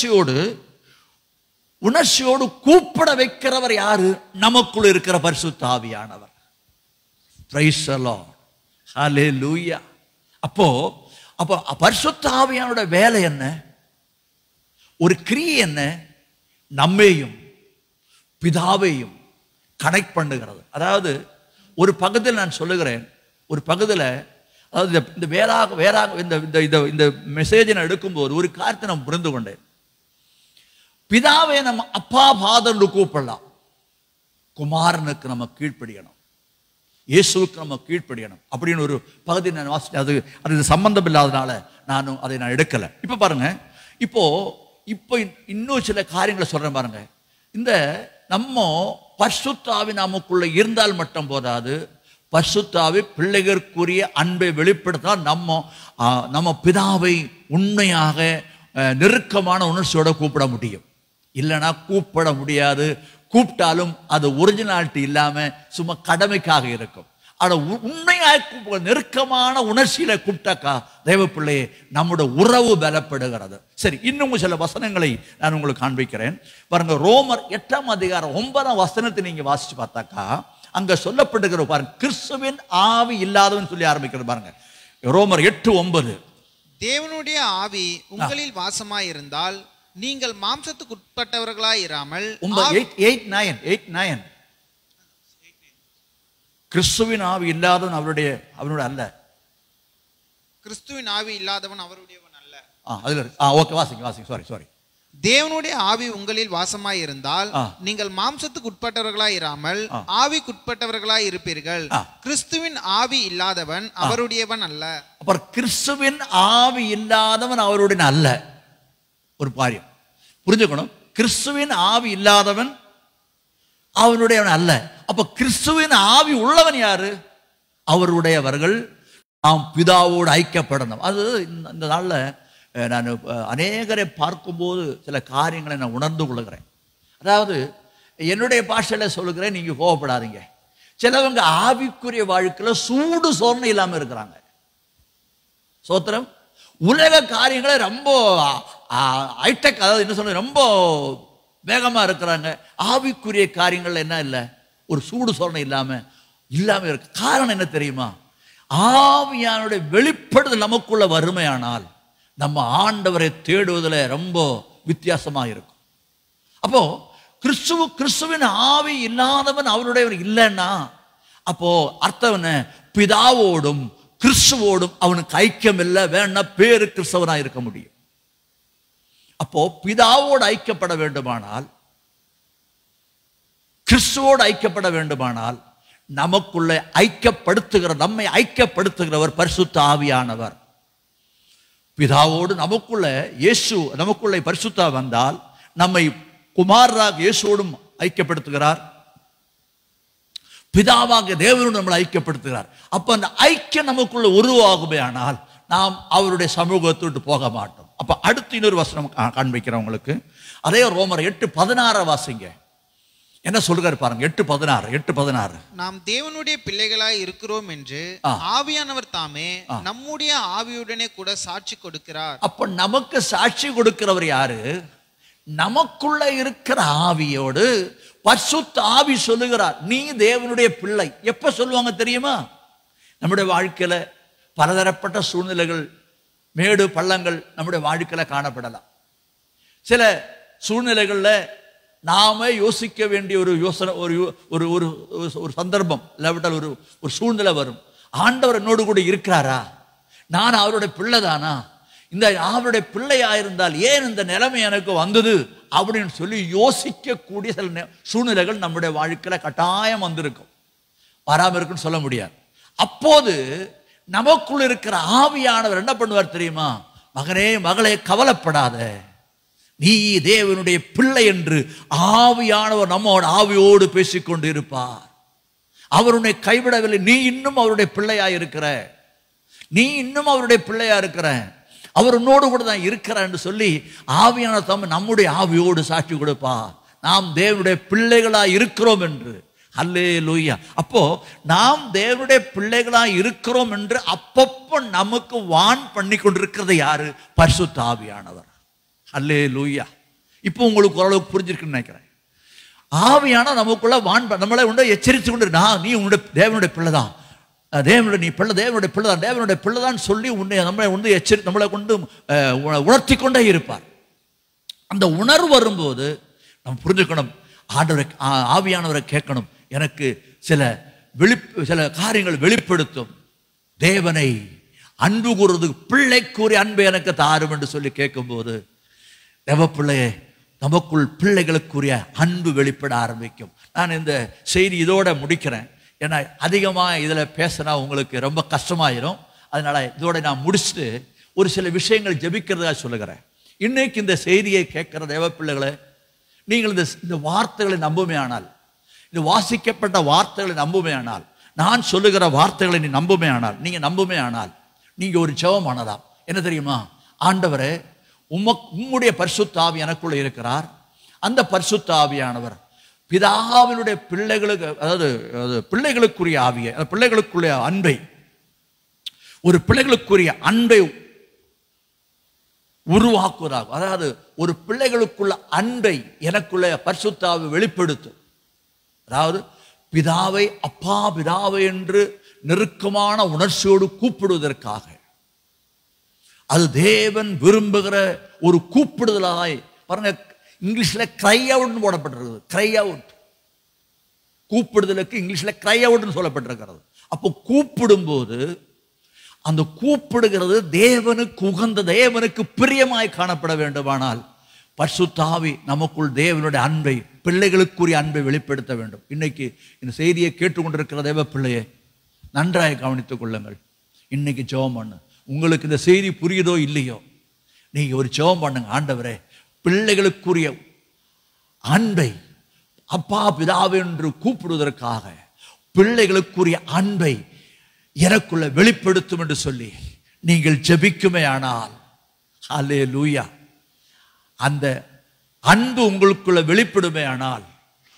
உணர்ச்சியோடு கூப்பிட வைக்கிறவர் யாரு? நமக்குள்ள இருக்கிற பரிசுத்த ஆவியானவர். Praise the lord. ஹல்லேலூயா. அப்போ பரிசுத்த ஆவியானோட வேலை என்ன? ஒரு கிரியை என்ன? நம்மையும் பிதாவையும் கனெக்ட் பண்ணுகிறது. அதாவது ஒரு பகுதியில் நான் சொல்லுகிறேன், ஒரு பகுதியில், அதாவது இந்த வேறாக இந்த மெசேஜை நான் எடுக்கும்போது ஒரு காரியத்தை நான் புரிந்து கொண்டேன். பிதாவை நம்ம அப்பா ஃபாதர்னு கூப்பிடலாம், குமாரனுக்கு நம்ம கீழ்ப்படியணும், இயேசுவுக்கு நம்ம கீழ்ப்படியணும் அப்படின்னு ஒரு பகுதி நான் வாசித்தேன். அது சம்பந்தம் இல்லாதனால நானும் அதை நான் எடுக்கலை. இப்போ பாருங்க, இப்போ இன்னும் சில காரியங்களை சொல்றேன் பாருங்க. இந்த நம்ம பரிசுத்த ஆவி நமக்குள்ள இருந்தால் மட்டும் போதாது, பரிசுத்த ஆவி பிள்ளைகளுக்குரிய அன்பை வெளிப்படுத்தால் நம்ம பிதாவை உண்மையாக நெருக்கமான உணர்ச்சியோட கூப்பிட முடியும். இல்லைன்னா கூப்பிட முடியாது. கூப்பிட்டாலும் அது ஒரிஜினாலிட்டி இல்லாம சும்மா கடமைக்காக இருக்கும். ஆனால் உண்மையாக நெருக்கமான உணர்ச்சியில கூப்பிட்டாக்கா தேவ பிள்ளையே நம்முடைய உறவு பலப்படுகிறது. சரி, இன்னும் சில வசனங்களை நான் உங்களுக்கு காண்பிக்கிறேன் பாருங்க. ரோமர் 8ஆம் அதிகாரம் 9ஆம் வசனத்தை நீங்க வாசிச்சு பார்த்தாக்கா அங்க சொல்லப்படுகிற பாருங்க, கிறிஸ்துவின் ஆவி இல்லாதவன் சொல்லி ஆரம்பிக்கிறது பாருங்க. ரோமர் 8:9. தேவனுடைய ஆவி உங்களில் வாசமாய் இருந்தால் நீங்கள் மாம்சத்துக்கு உட்பட்டவர்களாய் இராமல். 8:9 கிறிஸ்துவின் ஆவி இல்லாதவன் அவனுடைய அல்ல. கிறிஸ்துவின் ஆவி இல்லாதவன் அவருடையவன் அல்ல. அதுல ஓகே, வாசிங்க. சாரி. தேவனுடைய ஆவி உங்களில் வாசமாய் இருந்தால் நீங்கள் மாம்சத்துக்கு உட்பட்டவர்களாய் இராமல் ஆவிக்குட்பட்டவர்களாய் இருப்பீர்கள். கிறிஸ்துவின் ஆவி இல்லாதவன் அவருடையவன் அல்ல. அப்புறம் கிறிஸ்துவின் ஆவி இல்லாதவன் அவருடைய அல்ல. ஒரு காரியம் புரிஞ்சுக்கணும், கிறிஸ்துவின் ஆவி இல்லாதவன் அவனுடையவன் அல்ல. அப்ப கிறிஸ்துவின் ஆவி உள்ளவன் யாரு? அவருடையவர்கள். நாம் பிதாவோடு ஐக்கியப்படணும். அது இந்த நாளில் நான் அநேகரை பார்க்கும்போது சில காரியங்களை நான் உணர்ந்து கொள்கிறேன். அதாவது என்னுடைய பாஷையில சொல்லுகிறேன், நீங்க கோவப்படாதீங்க. சிலவங்க ஆவிக்குரிய வாழ்க்கையில சூடு சொரணை இல்லாம இருக்கிறாங்க. சோத்திரம். உலக காரியங்களை ரொம்ப ஹைடெக், அதாவது என்ன சொல்ற, ரொம்ப வேகமா இருக்கிறாங்க. ஆவிக்குரிய காரியங்கள் என்ன இல்லை, ஒரு சூடு சொரணை இல்லாம இருக்கு. காரணம் என்ன தெரியுமா? ஆவியானுடைய வெளிப்படுதல் நமக்குள்ள வறுமையானால் நம்ம ஆண்டவரை தேடுவதில் ரொம்ப வித்தியாசமா இருக்கும். அப்போ கிறிஸ்துவின் ஆவி இல்லாதவன் அவருடையவர் இல்லைன்னா அப்போ அர்த்தம் என்ன? பிதாவோடும் கிறிஸ்துவோடும் அவனுக்கு ஐக்கியம் இல்லை, வேணா பேரு கிறிஸ்தவனா இருக்க முடியும். அப்போ பிதாவோடு ஐக்கியப்பட வேண்டுமானால், கிறிஸ்துவோடு ஐக்கியப்பட வேண்டுமானால் நமக்குள்ள நம்மை ஐக்கியப்படுத்துகிறவர் பரிசுத்த ஆவியானவர். பிதாவோடு நமக்குள்ள இயேசு நமக்குள்ள பரிசுத்தா வந்தால் நம்மை குமாரராக இயேசுவோடும் ஐக்கியப்படுத்துகிறார், பிதாவாக தேவனோடு நம்மளை ஐக்கியப்படுத்துகிறார். அப்ப அந்த ஐக்கியம் நமக்குள்ள உருவாகுமே, ஆனால் நாம் அவருடைய சமூகத்தோடு போக மாட்டோம். அப்ப அடுத்து இன்னொரு வசனம் காண்பிக்கிறேன் உங்களுக்கு. அதே ரோமர் 8:16 வாசிங்க. என்ன சொல்றாரு பாருங்க. 8:16 நாம் தேவனுடைய பிள்ளைகளாய் இருக்கிறோம் என்று ஆவியானவர் தாமே நம்முடைய ஆவியுடனே கூட சாட்சி கொடுக்கிறார். அப்ப நமக்கு சாட்சி கொடுக்கிறவர் யாரு? நமக்குள்ள இருக்கிற ஆவியோடு பரிசுத்த ஆவி சொல்லுகிறார், நீ தேவனுடைய பிள்ளை. எப்ப சொல்லுவாங்க தெரியுமா? நம்முடைய வாழ்க்கையில பலதரப்பட்ட சூழ்நிலைகள், மேடு பள்ளங்கள் நம்முடைய வாழ்க்கையில காணப்படலாம். சில சூழ்நிலைகள்ல நாம யோசிக்க வேண்டிய ஒரு யோசனை, ஒரு சந்தர்ப்பம் இல்லாவிட்டால் ஒரு சூழ்நிலை வரும். ஆண்டவர் என்னோடு கூட இருக்கிறாரா? நான் அவருடைய பிள்ளைதானா? இந்த அவருடைய பிள்ளையா இருந்தால் ஏன் இந்த நிலைமை எனக்கு வந்தது அப்படின்னு சொல்லி யோசிக்கக்கூடிய சில சூழ்நிலைகள் நம்முடைய வாழ்க்கையில கட்டாயம் வந்திருக்கும். வராம இருக்குன்னு சொல்ல முடியாது. அப்போது நமக்குள் இருக்கிற ஆவியானவர் என்ன பண்ணுவார் தெரியுமா? மகனே மகளே கவலைப்படாத, நீ தேவனுடைய பிள்ளை என்று ஆவியானவர் நம்மோட ஆவியோடு பேசிக்கொண்டு இருப்பார். அவருடைய கைவிடவில்லை. நீ இன்னும் அவருடைய பிள்ளையா இருக்கிற, அவர் உன்னோடு கூட தான் இருக்கிறார் என்று சொல்லி ஆவியான தம் நம்முடைய ஆவியோடு சாட்சி கொடுப்பார், நாம் தேவனுடைய பிள்ளைகளா இருக்கிறோம் என்று. அல்லேலூயா. அப்போ நாம் தேவனுடைய பிள்ளைகளா இருக்கிறோம் என்று அப்பப்போ நமக்கு வான் பண்ணி கொண்டிருக்கிறது யாரு? பரிசுத்த ஆவியானவர். அல்லேலூயா. இப்போ உங்களுக்கு ஓரளவுக்கு புரிஞ்சிருக்குன்னு நினைக்கிறேன். ஆவியான நமக்குள்ள நம்மளை உண்டு எச்சரித்து கொண்டு, நீ உன்னுடைய தேவனுடைய பிள்ளைதான், தேவனுடைய பிள்ளைதான் சொல்லி நம்மளை கொண்டு உணர்த்தி கொண்டே இருப்பார். அந்த உணர்வு வரும்போது நம்ம புரிஞ்சுக்கணும், ஆவியானவரை கேட்கணும், எனக்கு சில காரியங்கள் வெளிப்படுத்தும், தேவனை அன்பு கூறுவது, பிள்ளைக்குரிய அன்பை எனக்கு தாரும் என்று சொல்லி கேட்கும்போது தேவ பிள்ளையே நமக்குள் பிள்ளைகளுக்குரிய அன்பு வெளிப்பட ஆரம்பிக்கும். நான் இந்த செய்தி இதோட முடிக்கிறேன். ஏன்னா அதிகமாக இதில் பேசினா உங்களுக்கு ரொம்ப கஷ்டமாயிரும். அதனால இதோட நான் முடிச்சுட்டு ஒரு சில விஷயங்கள் ஜெபிக்கிறதா சொல்லுகிறேன். இன்னைக்கு இந்த செய்தியை கேட்கிற தேவ பிள்ளைகளை, நீங்கள் இந்த வார்த்தைகளை நம்புமே ஆனால், இந்த வாசிக்கப்பட்ட வார்த்தைகளை நம்புமே ஆனால், நான் சொல்லுகிற வார்த்தைகளை நீ நம்புமே ஆனால், நீங்க ஒரு ஜெபம் பண்ணலாம். என்ன தெரியுமா? ஆண்டவரே, உம்முடைய பரிசுத்த ஆவி எனக்குள்ள இருக்கிறார். அந்த பரிசுத்த ஆவியானவர் பிதாவினுடைய பிள்ளைகளுக்கு, அதாவது பிள்ளைகளுக்குரிய ஆவியை, பிள்ளைகளுக்குரிய அன்பை, ஒரு பிள்ளைகளுக்குரிய அன்பை உருவாக்குவதாகும். அதாவது ஒரு பிள்ளைகளுக்குள்ள அன்பை எனக்குள்ள பரிசுத்த ஆவி வெளிப்படுத்தும். அதாவது பிதாவை அப்பா பிதாவை என்று நெருக்கமான உணர்ச்சியோடு கூப்பிடுவதற்காக, அது தேவன் விரும்புகிற ஒரு கூப்பிடுதலாய் பாருங்க. இங்கிலீஷ்ல கிரை அவுட்னு போடப்பட்டிருக்கிறது. கிரை அவுட், கூப்பிடுதலுக்கு இங்கிலீஷ்ல கிரை அவுட்னு சொல்லப்பட்டிருக்கிறது. அப்போ கூப்பிடும்போது அந்த கூப்பிடுகிறது தேவனுக்கு உகந்த, தேவனுக்கு பிரியமாய் காணப்பட வேண்டுமானால் பரிசுத்த ஆவி நமக்குள் தேவனுடைய அன்பை, பிள்ளைகளுக்குரிய அன்பை வெளிப்படுத்த வேண்டும். இன்னைக்கு இந்த செய்தியை கேட்டுக்கொண்டிருக்கிற தேவ பிள்ளையை நன்றாய் கவனித்துக் கொள்ளுங்கள். இன்னைக்கு ஜெபம் பண்ணு. உங்களுக்கு இந்த செய்தி புரியுதோ இல்லையோ, நீங்க ஒரு ஜெபம் பண்ணுங்க. ஆண்டவரே, பிள்ளைகளுக்குரிய அன்பை, அப்பா பிதாவே என்று கூப்பிடுவதற்காக பிள்ளைகளுக்குரிய அன்பை எனக்குள்ள வெளிப்படுத்தும் என்று சொல்லி நீங்கள் ஜெபிக்குமே ஆனால், அல்லேலூயா, அந்த அன்பு உங்களுக்குள்ள வெளிப்படுமே ஆனால்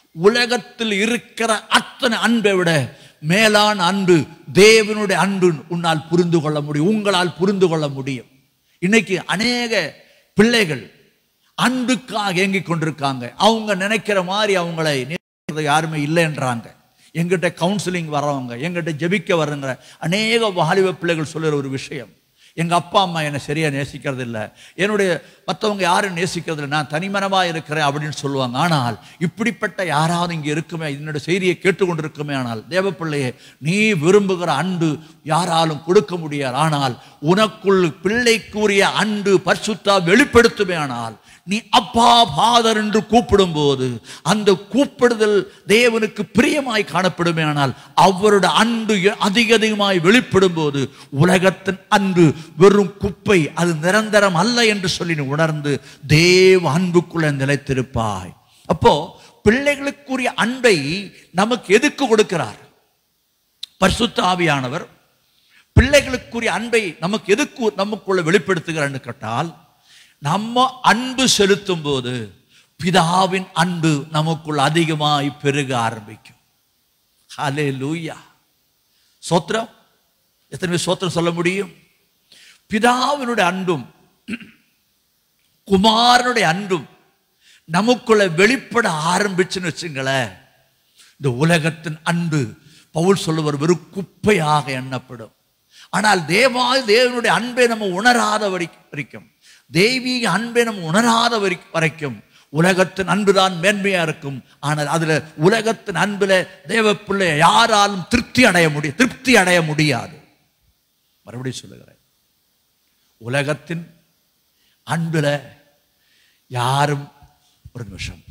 உலகத்தில் இருக்கிற அத்தனை அன்பை விட மேலான அன்பு தேவனுடைய அன்பு உன்னால் புரிந்து கொள்ள முடியும், உங்களால் புரிந்து கொள்ள முடியும். இன்னைக்கு அநேக பிள்ளைகள் அன்புக்காக ஏங்கிக் கொண்டிருக்காங்க. அவங்க நினைக்கிற மாதிரி அவங்களை யாருமே இல்லைன்றாங்க. எங்கிட்ட கவுன்சிலிங் வரவங்க, எங்கிட்ட ஜெபிக்க வரங்க அநேக வாலிப பிள்ளைகள் சொல்லுற ஒரு விஷயம், எங்க அப்பா அம்மா என்னை சரியா நேசிக்கிறது இல்லை, என்னுடைய மற்றவங்க யாரும் நேசிக்கிறது இல்லை, நான் தனிமனமா இருக்கிறேன் அப்படின்னு சொல்லுவாங்க. ஆனால் இப்படிப்பட்ட யாராவது இங்கே இருக்குமே, என்னோட செய்தியை கேட்டுக்கொண்டிருக்குமே, ஆனால் தேவ பிள்ளையே, நீ விரும்புகிற அன்பு யாராலும் கொடுக்க முடியாது. ஆனால் உனக்குள் பிள்ளைக்குரிய அன்பு பரிசுத்தா வெளிப்படுத்துமே. ஆனால் நீ அப்பா ஃபாதர் என்று கூப்பிடும் போது அந்த கூப்பிடுதல் தேவனுக்கு பிரியமாய் காணப்படுமே. ஆனால் அவருடைய அன்பு அதிகமாய் வெளிப்படும் போது உலகத்தின் அன்பு வெறும் குப்பை, அது நிரந்தரம் அல்ல என்று சொல்லி உணர்ந்து தேவ அன்புக்குள்ள நிலைத்திருப்பாய். அப்போ பிள்ளைகளுக்குரிய அன்பை நமக்கு எதுக்கு கொடுக்கிறார்? பரிசுத்த ஆவியானவர் பிள்ளைகளுக்குரிய அன்பை நமக்கு எதுக்கு நமக்குள்ள வெளிப்படுத்துகிறார் கேட்டால், நம்ம அன்பு செலுத்தும் போது பிதாவின் அன்பு நமக்குள் அதிகமாய் பெருக ஆரம்பிக்கும். ஹல்லேலூயா, ஸ்தோத்திரம். எத்தனை பேர் ஸ்தோத்திரம் சொல்ல முடியும்? பிதாவினுடைய அன்பும் குமாரனுடைய அன்பும் நமக்குள்ள வெளிப்பட ஆரம்பிச்சுன்னு வச்சுங்களேன், இந்த உலகத்தின் அன்பு பவுல் சொல்லுவார் வெறும் குப்பையாக எண்ணப்படும். ஆனால் தேவனுடைய அன்பை நம்ம உணராத வரைக்கும், தெய்வீக அன்பை நம்ம உணராத வரைக்கும் உலகத்தின் அன்புதான் மேன்மையா இருக்கும். ஆனால் அதுல உலகத்தின் அன்புல தேவ பிள்ளை யாராலும் திருப்தி அடைய முடியாது. மறுபடியும் சொல்லுகிறேன், உலகத்தின் அன்புல யாரும், ஒரு நிமிஷம்,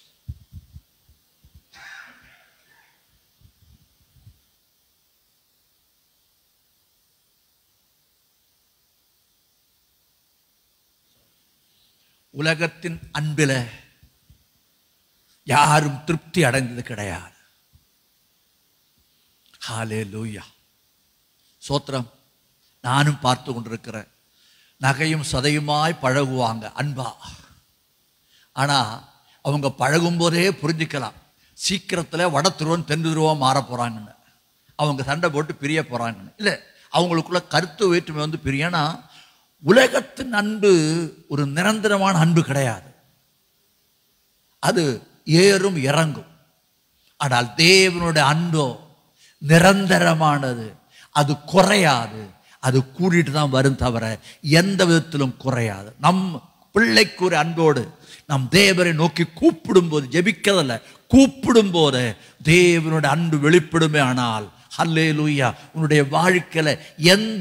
உலகத்தின் அன்பில யாரும் திருப்தி அடைந்தது கிடையாது. ஹல்லேலூயா, ஸ்தோத்திரம். நானும் பார்த்து கொண்டிருக்கிறேன், நகையும் சதையுமாய் பழகுவாங்க அன்பா. ஆனா அவங்க பழகும் போதே புரிஞ்சுக்கலாம், சீக்கிரத்தில் வட துருவம் தென் துருவம் மாற போறாங்கன்னு, அவங்க சண்டை போட்டு பிரிய போறாங்கன்னு. இல்லை, அவங்களுக்குள்ள கருத்து வேற்றுமை வந்து பிரியனா. உலகத்தின் அன்பு ஒரு நிரந்தரமான அன்பு கிடையாது, அது ஏறும் இறங்கும். ஆனால் தேவனுடைய அன்போ நிரந்தரமானது, அது குறையாது, அது கூடிட்டு தான் வரும் தவிர எந்த விதத்திலும் குறையாது. நம் பிள்ளைக்கு ஒரு அன்போடு நம் தேவரை நோக்கி கூப்பிடும் போது, ஜெபிக்கிறதில்ல, கூப்பிடும் போது தேவனுடைய அன்பு வெளிப்படுமே. ஆனால் ஹல்லேலூயா, உன்னுடைய வாழ்க்கையில எந்த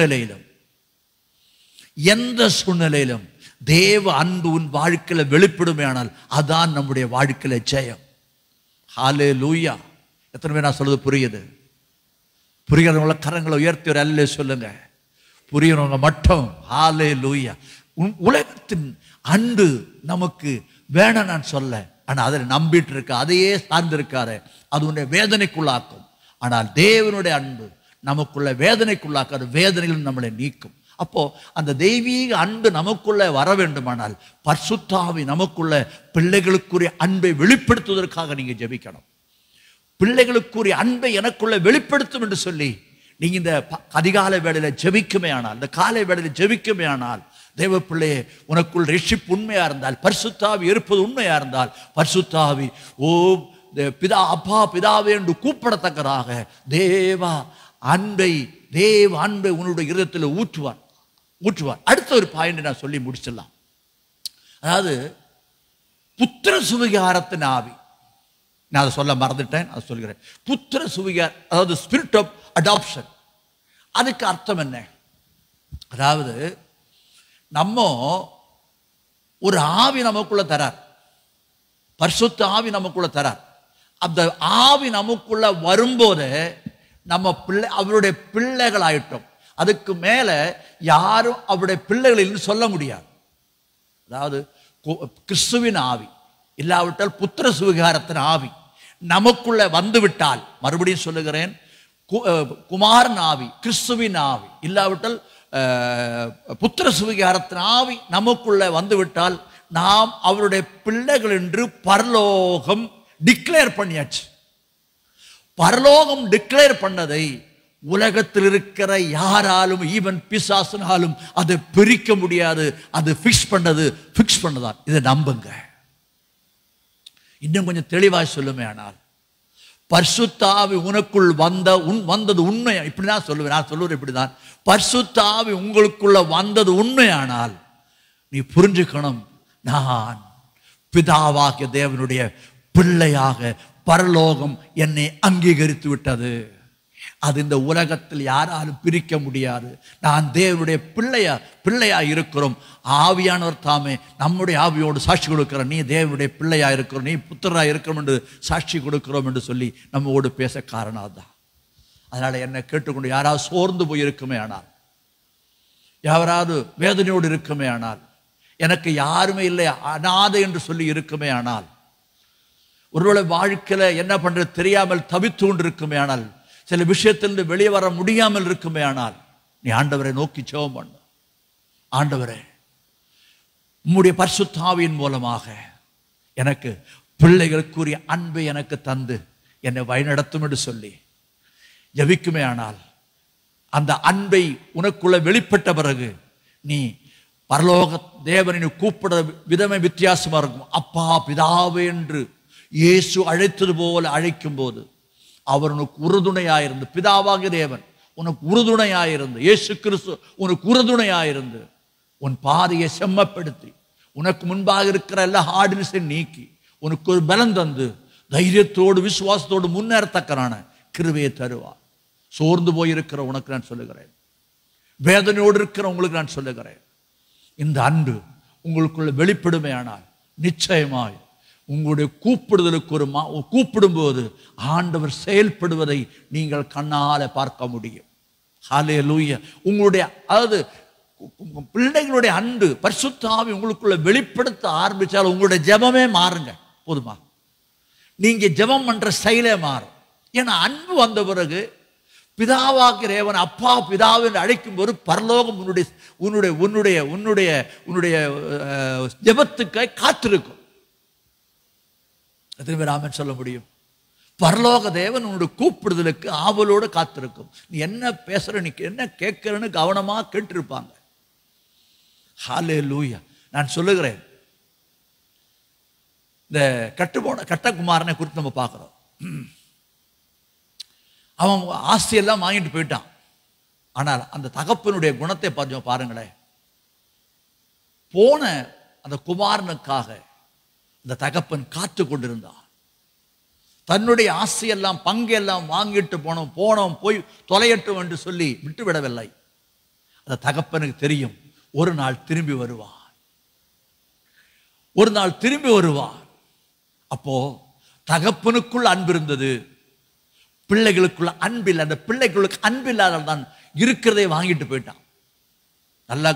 சூழ்நிலையிலும் தேவ அன்பு உன் வாழ்க்கையில வெளிப்படுமே. ஆனால் அதான் நம்முடைய வாழ்க்கையில ஜெயம். ஹல்லேலூயா. எத்தனை பேர் நான் சொல்றது புரியுது? புரிகிறவங்கள கரங்களை உயர்த்தி ஒரு அல்லே சொல்லுங்க. புரியறவங்க மட்டும் ஹல்லேலூயா. உலகத்தின் அன்பு நமக்கு வேணும் நான் சொல்ல, ஆனா அதில் நம்பிட்டு இருக்க, அதையே சார்ந்திருக்காரு, அது உன்னை வேதனைக்குள்ளாக்கும். ஆனால் தேவனுடைய அன்பு நமக்குள்ள வேதனைக்குள்ளாக்காது, வேதனைகள் நம்மளை நீக்கும். அப்போ அந்த தெய்வீக அன்பு நமக்குள்ள வர வேண்டுமானால் பரிசுத்த ஆவி நமக்குள்ள பிள்ளைகளுக்குரிய அன்பை வெளிப்படுத்துவதற்காக நீங்க ஜெபிக்கணும். பிள்ளைகளுக்குரிய அன்பை எனக்குள்ள வெளிப்படுத்தும் என்று சொல்லி நீங்க இந்த அதிகாலை வேளையில ஜெபிக்குமே ஆனால், இந்த காலை வேளையில ஜெபிக்குமே ஆனால், தேவ பிள்ளையே, உனக்குள் ரட்சிப்பு உண்மையா இருந்தால், பரிசுத்த ஆவி இருப்பது உண்மையா இருந்தால், பரிசுத்த ஆவி ஓ பிதா, அப்பா பிதாவே என்று கூப்பிடத்தக்கதாக தேவ அன்பை உன்னுடைய இருதயத்தில் ஊற்றுவார். அடுத்த ஒரு பாயிண்ட் நான் சொல்லி முடிச்சிடலாம். அதாவது புத்திர சுவிகாரத்தின் ஆவி, நான் அதை சொல்ல மறந்துட்டேன், அதை சொல்கிறேன். புத்திர சுவிகாரம், அதாவது ஸ்பிரிட் ஆஃப் அடாப்ஷன். அதுக்கு அர்த்தம் என்ன? அதாவது நம்ம ஒரு ஆவி நமக்குள்ள தரார், பரிசுத்த ஆவி நமக்குள்ள தரார். அந்த ஆவி நமக்குள்ள வரும்போது நம்ம அவருடைய பிள்ளைகள் ஆயிட்டோம். அதுக்கு மேல யாரும் அவருடைய பிள்ளைகள் சொல்ல முடியாது. அதாவது கிறிஸ்துவின் ஆவி இல்லாவிட்டால் புத்திர சுவிகாரத்தின் ஆவி நமக்குள்ள வந்துவிட்டால், மறுபடியும் சொல்லுகிறேன், குமாரன் ஆவி, கிறிஸ்துவின் ஆவி இல்லாவிட்டால் புத்திர சுவிகாரத்தின் ஆவி நமக்குள்ள வந்துவிட்டால் நாம் அவருடைய பிள்ளைகள் என்று பரலோகம் டிக்ளேர் பண்ணியாச்சு. பரலோகம் டிக்ளேர் பண்ணதை உலகத்தில் இருக்கிற யாராலும், ஈவன் பிசாசினாலும் அதை பிரிக்க முடியாது. அது ஃபிக்ஸ் பண்ணதான். இதை நம்புங்க. இன்னும் கொஞ்சம் தெளிவாக சொல்லுமே, ஆனால் பரிசுத்த ஆவி உனக்குள் வந்தது உண்மை. இப்படி நான் சொல்லுவேன். நான் சொல்லுவேன் இப்படிதான், பரிசுத்த ஆவி உங்களுக்குள்ள வந்தது உண்மையானால் நீ புரிஞ்சுக்கணும், நான் பிதாவாகிய தேவனுடைய பிள்ளையாக பரலோகம் என்னை அங்கீகரித்து விட்டது. அது இந்த உலகத்தில் யாராலும் பிரிக்க முடியாது. நான் தேவனுடைய பிள்ளையா இருக்கிறோம். ஆவியானவர் தாமே நம்முடைய ஆவியோடு சாட்சி கொடுக்கிறோம், நீ தேவனுடைய பிள்ளையா இருக்கிறோம், நீ புத்திரா இருக்கிறோம் என்று சாட்சி கொடுக்கிறோம் என்று சொல்லி நம்மோடு பேச காரணம் தான். அதனால என்னை கேட்டுக்கொண்டு யாராவது சோர்ந்து போயிருக்குமே ஆனால், யாராவது வேதனையோடு இருக்குமே ஆனால், எனக்கு யாருமே இல்லை அனாதை என்று சொல்லி இருக்குமே ஆனால், ஒருவேளை வாழ்க்கையில என்ன பண்றது தெரியாமல் தவித்து கொண்டு இருக்குமே ஆனால், சில விஷயத்திலிருந்து வெளியே வர முடியாமல் இருக்குமே ஆனால், நீ ஆண்டவரை நோக்கி ஜெபம் பண்ணு. ஆண்டவரே, உம்முடைய பரிசுத்த ஆவியின் மூலமாக எனக்கு பிள்ளைகளுக்குரிய அன்பை எனக்கு தந்து என்னை வழிநடத்தும் என்று சொல்லி ஜெபிக்குமே ஆனால், அந்த அன்பை உனக்குள்ள வெளிப்பட்ட பிறகு நீ பரலோக தேவனை கூப்பிட விதமே வித்தியாசமா இருக்கும். அப்பா பிதாவே என்று இயேசு அழைத்தது போல அழைக்கும் போது அவர் உனக்கு உறுதுணையாயிருந்து, பிதாவாகிய தேவன் உனக்கு உறுதுணையாயிருந்து, இயேசு கிறிஸ்து உனக்கு உறுதுணையாயிருந்து உன் பாதையை செம்மப்படுத்தி உனக்கு முன்பாக இருக்கிற எல்லா ஹார்ட்னஸையும் நீக்கி உனக்கு ஒரு பலம் தந்து தைரியத்தோடு விசுவாசத்தோடு முன்னேறத்தக்கரான கிருபையை தருவார். சோர்ந்து போயிருக்கிற உனக்கு நான் சொல்லுகிறேன், வேதனையோடு இருக்கிற உங்களுக்கு நான் சொல்லுகிறேன், இந்த அன்பு உங்களுக்குள்ள வெளிப்படுமே ஆனால் நிச்சயமாய் உங்களுடைய கூப்பிடுதலுக்கு கூப்பிடும்போது ஆண்டவர் செயல்படுவதை நீங்கள் கண்ணால பார்க்க முடியும். ஹல்லேலூயா. உங்களுடைய அதாவது பிள்ளைகளுடைய அன்பு பரிசுத்த ஆவி உங்களுக்குள்ள வெளிப்படுத்த ஆரம்பிச்சால் உங்களுடைய ஜெபமே மாறுங்க. போதுமா? நீங்க ஜெபம் பண்ற ஸ்டைலே மாறும். ஏன்னா அன்பு வந்த பிறகு பிதாவாகிய தேவன் அப்பா பிதாவை என்று அழைக்கும் போது பரலோகம் உன்னுடைய ஜெபத்துக்காய் காத்திருக்கும். எத்தனை பேர் ஆமென் சொல்ல முடியும்? பரலோக தேவன் உன்னுடைய கூப்பிடுதலுக்கு ஆவலோடு காத்திருக்கும். நீ என்ன பேசுற, நீ என்ன கேட்கிறன்னு கவனமா கேட்டிருப்பாங்க. ஹல்லேலூயா. நான் சொல்லுகிறேன், இந்த கட்டகுமாரனை குறித்து நம்ம பார்க்கிறோம். அவன் ஆஸ்தியெல்லாம் வாங்கிட்டு போயிட்டான். ஆனால் அந்த தகப்பனுடைய குணத்தை பாருங்களேன். போன அந்த குமாரனுக்காக அந்த தகப்பன் காத்து கொண்டிருந்தான். தன்னுடைய ஆசையெல்லாம் பங்கெல்லாம் வாங்கிட்டு போனோம் போய் தொலையட்டும் என்று சொல்லி விட்டுவிடவில்லை. அந்த தகப்பனுக்கு தெரியும், ஒரு நாள் திரும்பி வருவான், ஒரு நாள் திரும்பி வருவான். அப்போ தகப்பனுக்குள் அன்பு இருந்தது, பிள்ளைகளுக்குள்ள அன்பில்லை. அந்த பிள்ளைகளுக்கு அன்பில்லாத தான் இருக்கிறதை வாங்கிட்டு போயிட்டான். நல்லா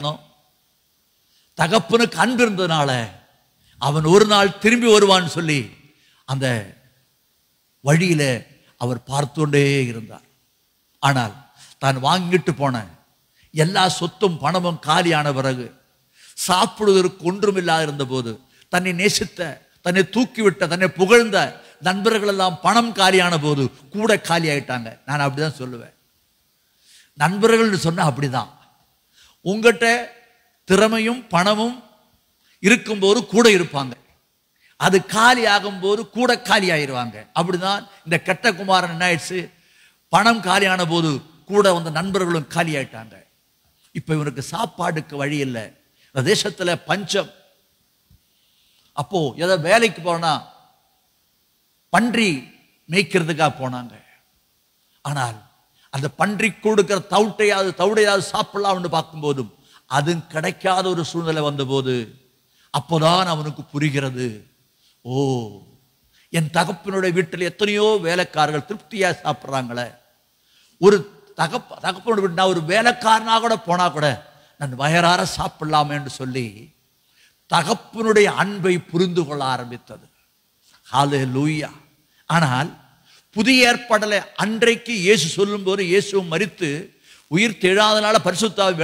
தகப்பனுக்கு அன்பு இருந்ததுனால அவன் ஒரு நாள் திரும்பி வருவான்னு சொல்லி அந்த வழியில அவர் பார்த்து கொண்டே இருந்தார். ஆனால் தான் வாங்கிட்டு போன எல்லா சொத்தும் பணமும் காலியான பிறகு சாப்பிடுவதற்கு ஒன்றுமில்லாத இருந்த போது தன்னை நேசித்த, தன்னை தூக்கிவிட்ட, தன்னை புகழ்ந்த நண்பர்கள் எல்லாம் பணம் காலியான போது கூட காலி ஆயிட்டாங்க. நான் அப்படிதான் சொல்லுவேன். நண்பர்கள் சொன்ன அப்படிதான். உங்ககிட்ட திறமையும் பணமும் இருக்கும்போது கூட இருப்பாங்க, அது காலி ஆகும் போது கூட காலி ஆயிடுவாங்க. அப்படிதான் இந்த கெட்ட குமாரன் என்ன ஆயிடுச்சு, பணம் காலியான போது கூட வந்த நண்பர்களும் காலி ஆயிட்டாங்க. இப்ப இவனுக்கு சாப்பாடுக்கு வழி இல்லை, இந்த தேசத்துல பஞ்சம். அப்போ ஏதோ வேலைக்கு போனா பன்றி மேய்க்கிறதுக்காக போனாங்க. ஆனால் அந்த பன்றி கொடுக்கிற தவிடையாவது சாப்பிடலாம்னு பார்க்கும்போதும் அதுவும் கிடைக்காத ஒரு சூழ்நிலை வந்தபோது அப்போதான் அவனுக்கு புரிகிறது, ஓ, என் தகப்பனுடைய வீட்டில் எத்தனையோ வேலைக்காரர்கள் திருப்தியா சாப்பிட்றாங்களே, ஒரு தகப்பனோட வீட்டு நான் ஒரு வேலைக்காரனாக கூட போனா கூட நான் வயறார சாப்பிடலாமே என்று சொல்லி தகப்பனுடைய அன்பை புரிந்து கொள்ள ஆரம்பித்தது. ஹல்லேலூயா. ஆனால் புதிய ஏற்பாட்டில் அன்றைக்கு இயேசு சொல்லும் போது இயேசுவும் மரித்து உயிர் தெழாதனால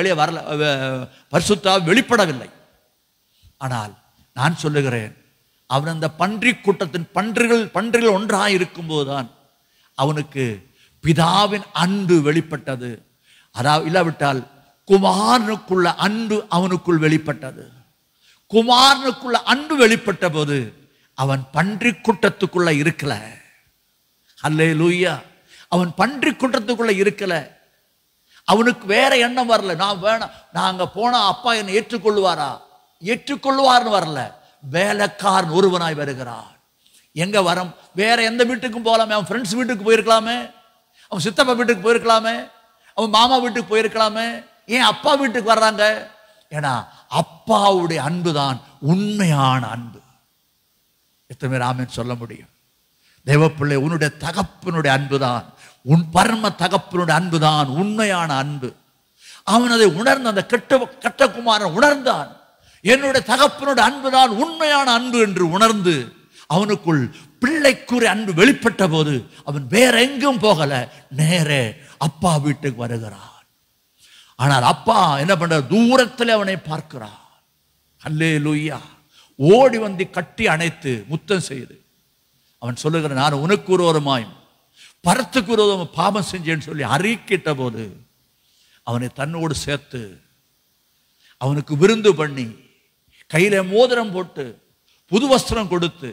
பரிசுத்தாவி வெளிப்படவில்லை. ஆனால் நான் சொல்லுகிறேன், அவன் அந்த பன்றி கூட்டத்தின் பன்றிகள் ஒன்றாக இருக்கும்போதுதான் அவனுக்கு பிதாவின் அன்பு வெளிப்பட்டது. அதாவது இல்லாவிட்டால் குமாரனுக்குள்ள அன்பு அவனுக்குள் வெளிப்பட்டது. குமாரனுக்குள்ள அன்பு வெளிப்பட்ட போது அவன் பன்றி கூட்டத்துக்குள்ள இருக்கல. அல்லேலூயா. அவன் பன்றி கூட்டத்துக்குள்ள இருக்கல. அவனுக்கு வேற எண்ணம் வரல. நான் வேணாம், நான் அங்க போனா அப்பா என்னை ஏற்றுக்கொள்வாரா? ஏற்றுக்கொள்வார்னு வரல. வேலைக்காரன் ஒருவனாய் வருகிறான். எங்க வரம்? வேற எந்த வீட்டுக்கும் போகலாமே. அவன் ஃப்ரெண்ட்ஸ் வீட்டுக்கு போயிருக்கலாமே, அவன் சித்தப்பா வீட்டுக்கு போயிருக்கலாமே, அவன் மாமா வீட்டுக்கு போயிருக்கலாமே. ஏன் அப்பா வீட்டுக்கு வர்றாங்க? ஏன்னா அப்பாவுடைய அன்பு தான் உண்மையான அன்பு. எத்தனை பேர் ஆமென் சொல்ல முடியும்? தேவப்பிள்ளை, உன்னுடைய தகப்பனுடைய அன்புதான், உன் பரம தகப்பனுடைய அன்புதான் உண்மையான அன்பு. அவன் அதை உணர்ந்து, அந்த கெட்ட குமாரன் உணர்ந்தான். என்னுடைய தகப்பனுடைய அன்புதான் உண்மையான அன்பு என்று உணர்ந்து அவனுக்குள் பிள்ளைக்குரிய அன்பு வெளிப்பட்ட போது அவன் வேற எங்கும் போகல, நேரே அப்பா வீட்டுக்கு வருகிறான். ஆனால் அப்பா என்ன பண்ற? தூரத்தில் அவனை பார்க்கிறான். அல்லேலூயா. ஓடி வந்து கட்டி அணைத்து முத்தம் செய்து அவன் சொல்லுகிறான், நான் உனக்கு விரோதமாயும் பரத்துக்கு விரோதம் பாவம் செஞ்சேன்னு சொல்லி அறிக்கிட்ட போது அவனை தன்னோடு சேர்த்து அவனுக்கு விருந்து பண்ணி கையில மோதிரம் போட்டு புது வஸ்திரம் கொடுத்து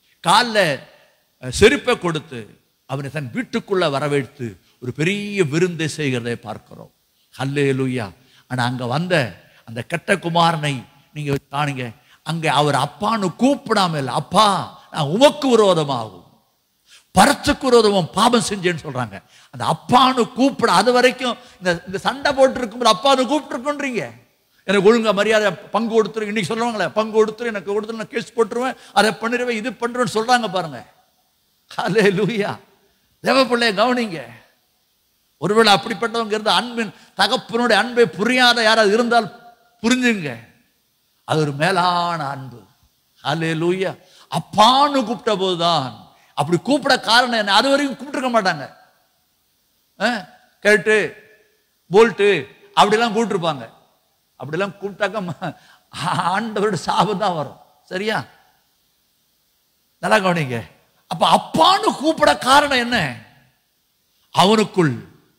காலில் செருப்பை கொடுத்து அவனை தன் வீட்டுக்குள்ள வரவேற்று ஒரு பெரிய விருந்தை செய்கிறதை பார்க்கிறோம். அல்லேலூயா. ஆனா அங்க வந்த அந்த கெட்ட குமாரனை நீங்க காணுங்க, அங்க அவர் அப்பான்னு கூப்பிடாம இல்லை, அப்பா நான் உமக்கு விரோதமாகும் பரத்துக்கு விரோதமும் பாவம் செஞ்சேன்னு சொல்றாங்க. அந்த அப்பான்னு கூப்பிட அது வரைக்கும் இந்த சண்டை போட்டு இருக்கும்போது அப்பான்னு கூப்பிட்டு இருக்கோன்றீங்க. எனக்கு ஒழுங்கா மரியாதை பங்கு கொடுத்துரு. இன்னைக்கு சொல்லுவாங்களே, பங்கு கொடுத்துரு, எனக்கு கொடுத்துரு, நான் கேஸ் போட்டுருவேன், அதை பண்ணிடுவேன், இது பண்ணுறேன்னு சொல்றாங்க பாருங்க. அல்லேலூயா. தேவப்பிள்ளைய கவனிங்க. ஒருவேளை அப்படிப்பட்டவங்க இருந்த அன்பின் தகப்பனுடைய அன்பை புரியாத யாராவது இருந்தால் புரிஞ்சுங்க, அது ஒரு மேலான அன்பு. அல்லேலூயா. அப்பான்னு கூப்பிட்ட போதுதான். அப்படி கூப்பிட காரணம் என்ன? அது வரைக்கும் கூப்பிட்டுருக்க மாட்டாங்க. கேட்டு போல்ட்டு அப்படிலாம் கூப்பிட்டுருப்பாங்க. அப்படிலாம் கூப்பிட்டாக்க ஆண்டவரோட சாபம் தான் வரும். சரியா? நல்லா கவனிங்க. அப்ப அப்பான்னு கூப்பிட காரணம் என்ன? அவனுக்குள்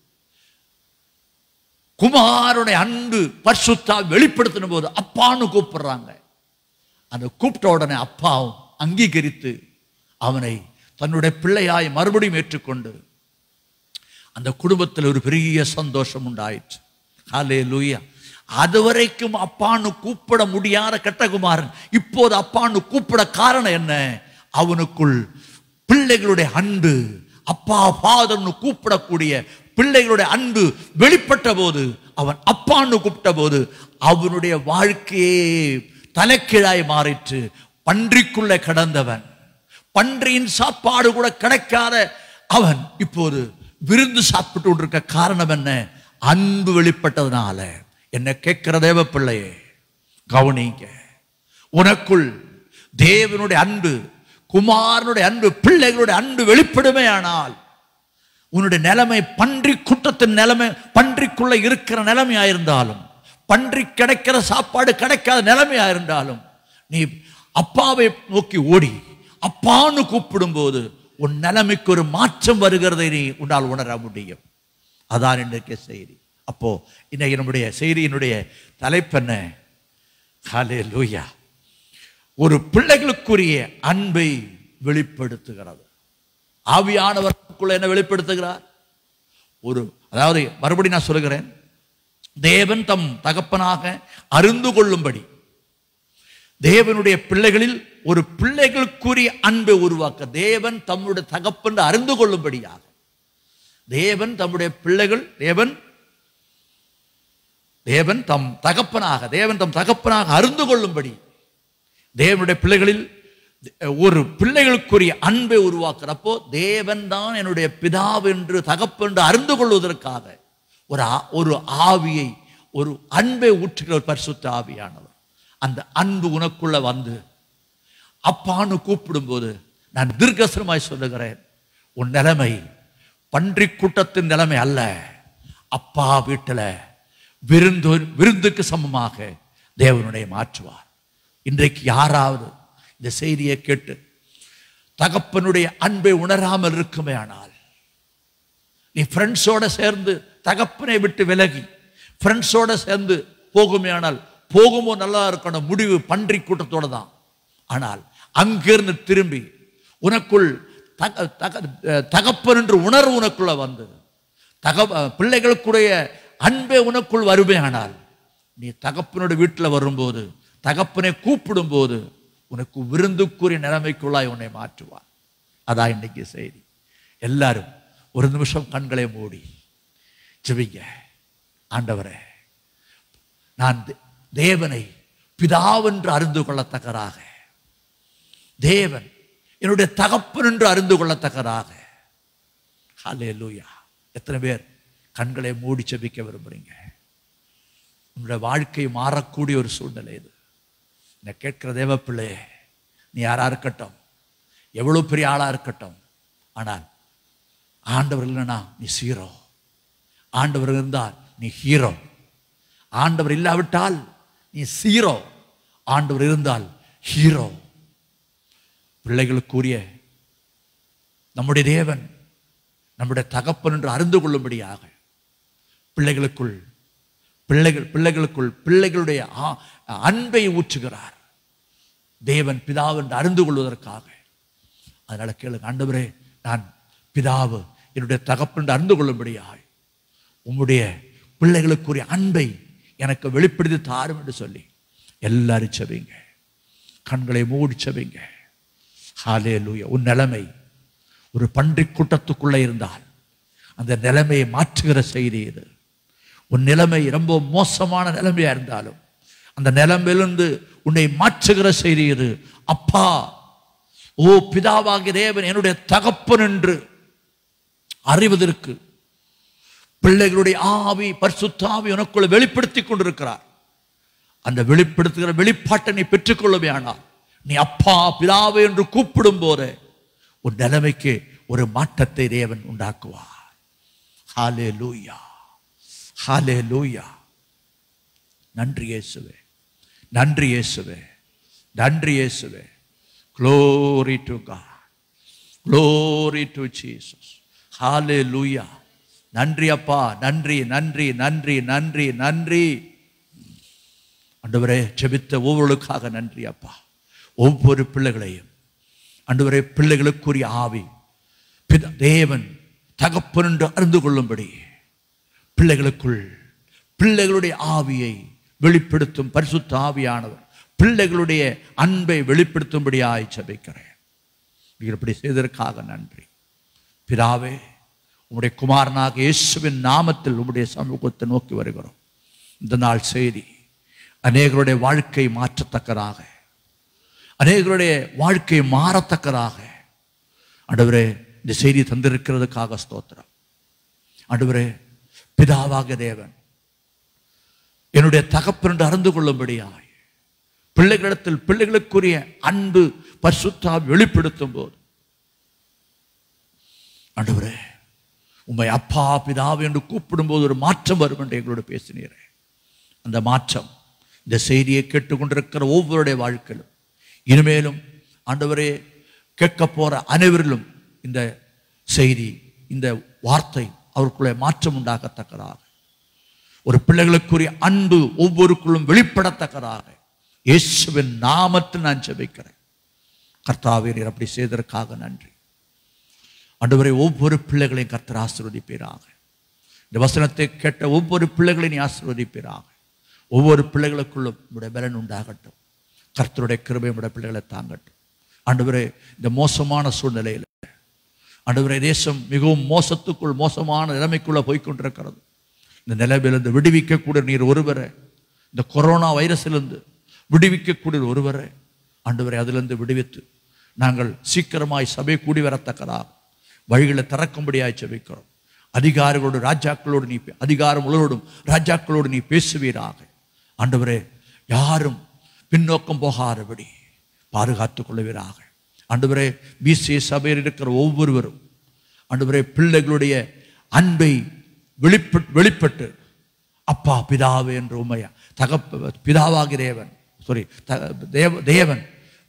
குமாரனுடைய அன்பு பரிசுத்தா வெளிப்படுத்தின போது அப்பான்னு கூப்பிடுறாங்க. அந்த கூப்பிட்ட உடனே அப்பாவும் அங்கீகரித்து அவனை தன்னுடைய பிள்ளையாய் மறுபடியும் ஏற்றுக்கொண்டு அந்த குடும்பத்தில் ஒரு பெரிய சந்தோஷம் உண்டாயிற்று. ஹல்லேலூயா. அதுவரைக்கும் அப்பான்னு கூப்பிட முடியாத கெட்டகுமாரன் இப்போது அப்பான்னு கூப்பிட காரணம் என்ன? அவனுக்குள் பிள்ளைகளுடைய அன்பு, அப்பா ஃபாதர்னு கூப்பிடக்கூடிய பிள்ளைகளுடைய அன்பு வெளிப்பட்ட போது, அவன் அப்பான்னு கூப்பிட்ட போது அவனுடைய வாழ்க்கையே தலைக்கீழாய் மாறிற்று. பன்றிக்குள்ள கிடந்தவன், பன்றியின் சாப்பாடு கூட கிடைக்காத அவன் இப்போது விருந்து சாப்பிட்டு கொண்டிருக்க காரணம் என்ன? அன்பு வெளிப்பட்டதுனால. என்ன கேட்கிற தேவ பிள்ளையே கவனிங்க. உனக்குள் தேவனுடைய அன்பு, குமாரனுடைய அன்பு, பிள்ளைகளுடைய அன்பு வெளிப்படுமே ஆனால் உன்னுடைய நிலைமை பன்றி கூட்டத்தின் நிலைமை, பன்றிக்குள்ள இருக்கிற நிலைமையாயிருந்தாலும், பன்றி கிடைக்கிற சாப்பாடு கிடைக்காத நிலைமையாயிருந்தாலும், நீ அப்பாவை நோக்கி ஓடி அப்பான்னு கூப்பிடும் போது உன் நிலைமைக்கு ஒரு மாற்றம் வருகிறதை நீ உன்னால் உணர முடியும். அதான் இன்றைக்கு செய்தி. அப்போ இன்னைக்கு நம்முடைய செய்தியினுடைய தலைப்பு என்ன? ஹல்லேலூயா. ஒரு பிள்ளைகளுக்குரிய அன்பை வெளிப்படுத்துகிறது. ஆவியானவருக்குள்ள என்ன வெளிப்படுத்துகிறார்? அதாவது மறுபடியும் நான் சொல்லுகிறேன், தேவன் தம் தகப்பனாக அறிந்து கொள்ளும்படி தேவனுடைய பிள்ளைகளில் ஒரு பிள்ளைகளுக்குரிய அன்பை உருவாக்க தேவன் தம்முடைய தகப்பன் அறிந்து கொள்ளும்படியாக தேவன் தம்முடைய பிள்ளைகள் தேவன் தம் தகப்பனாக அறிந்து கொள்ளும்படி தேவனுடைய பிள்ளைகளில் ஒரு பிள்ளைகளுக்குரிய அன்பை உருவாக்குறப்போ தேவன் தான் என்னுடைய பிதாவு என்று தகப்பென்று அறிந்து கொள்வதற்காக ஒரு ஆவியை, ஒரு அன்பை ஊற்றுகிற ஒரு பரிசுத்த ஆவியானவர். அந்த அன்பு உனக்குள்ள வந்து அப்பான்னு கூப்பிடும் போது நான் தீர்க்கசமாய் சொல்லுகிறேன், உன் நிலைமை பன்றி கூட்டத்தின் நிலைமை அல்ல. அப்பா வீட்டில் விருந்துக்கு சமமாக தேவனுடைய மாற்றுவார். இன்றைக்கு யாராவது இந்த செய்தியை கேட்டு தகப்பனுடைய அன்பை உணராமல் இருக்குமே ஆனால், நீ ஃப்ரெண்ட்ஸோட சேர்ந்து தகப்பனை விட்டு விலகி ஃப்ரெண்ட்ஸோட சேர்ந்து போகுமே ஆனால், போகுமோ நல்லா இருக்கணும், முடிவு பன்றி கூட்டத்தோட தான். ஆனால் அங்கிருந்து திரும்பி உனக்குள் தகப்பன் என்று உணர்வு உனக்குள்ள வந்து பிள்ளைகளுக்குடைய அன்பே உனக்குள் வருமே ஆனால், நீ தகப்பனோட வீட்டில் வரும்போது, தகப்பனை கூப்பிடும் போது உனக்கு விருந்துக்குரிய நிலைமைக்குள்ளாய் உன்னை மாற்றுவார். அதான் இன்னைக்கு செய்தி. எல்லாரும் ஒரு நிமிஷம் கண்களை மூடி ஜெபிங்க. ஆண்டவரே, நான் தேவனை பிதாவென்று அறிந்து கொள்ளத்தக்கதாக, தேவன் என்னுடைய தகப்பன் என்று அறிந்து கொள்ளத்தக்கதாக. ஹல்லேலூயா. எத்தனை பேர் கண்களை மூடி ஜெபிக்க விரும்புறீங்க? உன்னுடைய வாழ்க்கை மாறக்கூடிய ஒரு சூழ்நிலை இது. என்னை கேட்கிற தேவ பிள்ளையே, நீ யாரா இருக்கட்டும், எவ்வளவு பெரிய ஆளா இருக்கட்டும், ஆனால் ஆண்டவர் இல்லைன்னா நீ சீரோ, ஆண்டவர் இருந்தால் நீ ஹீரோ. ஆண்டவர் இல்லாவிட்டால் நீ சீரோ, ஆண்டவர் இருந்தால் ஹீரோ. பிள்ளைகளுக்குரிய நம்முடைய தேவன் நம்முடைய தகப்பன் என்று அறிந்து கொள்ளும்படியாக பிள்ளைகளுடைய அன்பை ஊற்றுகிறார் தேவன் பிதாவென்று அறிந்து கொள்வதற்காக. அதனால கேளுங்க, ஆண்டவரே, நான் பிதாவு என்னுடைய தகப்பன் என்று அறிந்து கொள்ளும்படியாக உம்முடைய பிள்ளைகளுக்குரிய அன்பை எனக்கு வெளிப்படுத்தி தாரும் என்று சொல்லி எல்லாரும் செபிங்க. கண்களை மூடி செபிங்க. ஹல்லேலூயா. உன் நிலைமை ஒரு பன்றி கூட்டத்துக்குள்ளே இருந்தால் அந்த நிலைமையை மாற்றுகிற செய்தி இது. உன் நிலைமை ரொம்ப மோசமான நிலைமையா இருந்தாலும் அந்த நிலைமையிலிருந்து உன்னை மாற்றுகிற செய்தி இது. அப்பா, ஓ பிதாவாகிய தேவன் என்னுடைய தகப்பன் என்று அறிவதற்கு பிள்ளைகளுடைய ஆவி, பரிசுத்த ஆவி உனக்குள்ள வெளிப்படுத்தி கொண்டிருக்கிறார். அந்த வெளிப்படுத்துகிற வெளிப்பாட்டை நீ பெற்றுக்கொள்ளவே. ஆனால் நீ அப்பா பிதாவே என்று கூப்பிடும் போது உன் நிலைமைக்கு ஒரு மாற்றத்தை தேவன் உண்டாக்குவார். ஹல்லேலூயா, ஹல்லேலூயா. நன்றி இயேசுவே, நன்றி இயேசுவே, நன்றி இயேசுவே. Glory to God, glory to Jesus. Hallelujah. நன்றி அப்பா, நன்றி நன்றி நன்றி நன்றி நன்றி. ஆண்டவரே, ஜெபித்த ஒவ்வொருக்காக நன்றி அப்பா. ஒவ்வொரு பிள்ளைகளையும் ஆண்டவரே, பிள்ளைகளுக்குரிய ஆவி தேவன் தகப்பன் என்று அறிந்து கொள்ளும்படி பிள்ளைகளுக்குள் பிள்ளைகளுடைய ஆவியை வெளிப்படுத்தும் பரிசுத்த ஆவியானவர் பிள்ளைகளுடைய அன்பை வெளிப்படுத்தும்படியாய் ஜெபிக்கிறேன். இப்படி செய்ததற்காக நன்றி பிதாவே. உம்முடைய குமாரனாக இயேசுவின் நாமத்தில் உம்முடைய சமூகத்தை நோக்கி வருகிறோம். இந்த நாள் செய்தி அநேகருடைய வாழ்க்கை மாற்றத்தக்கதாக, அநேகருடைய வாழ்க்கை மாறத்தக்கதாக ஆண்டவரே இந்த செய்தி தந்திருக்கிறதுக்காக ஸ்தோத்திரம். ஆண்டவரே, பிதாவாக தேவன் என்னுடைய தகப்பன் என்று அறிந்து கொள்ளும்படியாய் பிள்ளைகளிடத்தில் பிள்ளைகளுக்குரிய அன்பு பரிசுத்த ஆவி வெளிப்படுத்தும் போது ஆண்டவரே, உம்மை அப்பா பிதாவே என்று கூப்பிடும் போது ஒரு மாற்றம் வரும் என்று எங்களோடு பேசினீரே. அந்த மாற்றம் இந்த செய்தியை கேட்டுக்கொண்டிருக்கிற ஒவ்வொருடைய வாழ்க்கையிலும் இனிமேலும் ஆண்டவரே கேட்க போற அனைவரிலும் இந்த செய்தி, இந்த வார்த்தை அவருக்குள்ளே மாற்றம் உண்டாகத்தக்கதாக, ஒரு பிள்ளைகளுக்குரிய அன்பு ஒவ்வொருக்குள்ளும் வெளிப்படத்தக்கதாக இயேசுவின் நாமத்தில் நான் ஜெபிக்கிறேன். கர்த்தாவே, நீர் அப்படி செய்ததற்காக நன்றி. ஆண்டவரே, ஒவ்வொரு பிள்ளைகளையும் கர்த்தர் ஆசீர்வதிப்பீராக. இந்த வசனத்தை கேட்ட ஒவ்வொரு பிள்ளைகளையும் நீ ஆசீர்வதிப்பீராக. ஒவ்வொரு பிள்ளைகளுக்குள்ளும் உடைய பலன் உண்டாகட்டும். கர்த்தருடைய கிருபை உடைய பிள்ளைகளை தாங்கட்டும். ஆண்டவரே, இந்த மோசமான சூழ்நிலையில் ஆண்டவரே, தேசம் மிகவும் மோசத்துக்குள் மோசமான நிலைமைக்குள்ள போய்கொண்டிருக்கிறது. இந்த நிலைமையிலிருந்து விடுவிக்கக்கூடிய நீர் ஒருவரை, இந்த கொரோனா வைரஸிலிருந்து விடுவிக்கக்கூடிய ஒருவரை ஆண்டவரை அதிலிருந்து விடுவித்து நாங்கள் சீக்கிரமாய் சபை கூடி வரத்தக்கதாக வழிகளை திறக்கும்படியாய் ஜெபிக்கிறோம். அதிகாரிகளோடு ராஜாக்களோடு நீ அதிகாரம் உள்ளோடும் ராஜாக்களோடு நீ பேசுவீராக. ஆண்டவரே, யாரும் பின்னோக்கம் போகாதபடி பாதுகாத்துக் கொள்வீராக. ஆண்டவரே, பிசிஏ சபையில் இருக்கிற ஒவ்வொருவரும் ஆண்டவரே பிள்ளைகளுடைய அன்பை வெளிப்பட்டு அப்பா பிதாவே என்று உண்மையா பிதாவாகி தேவன் தேவன்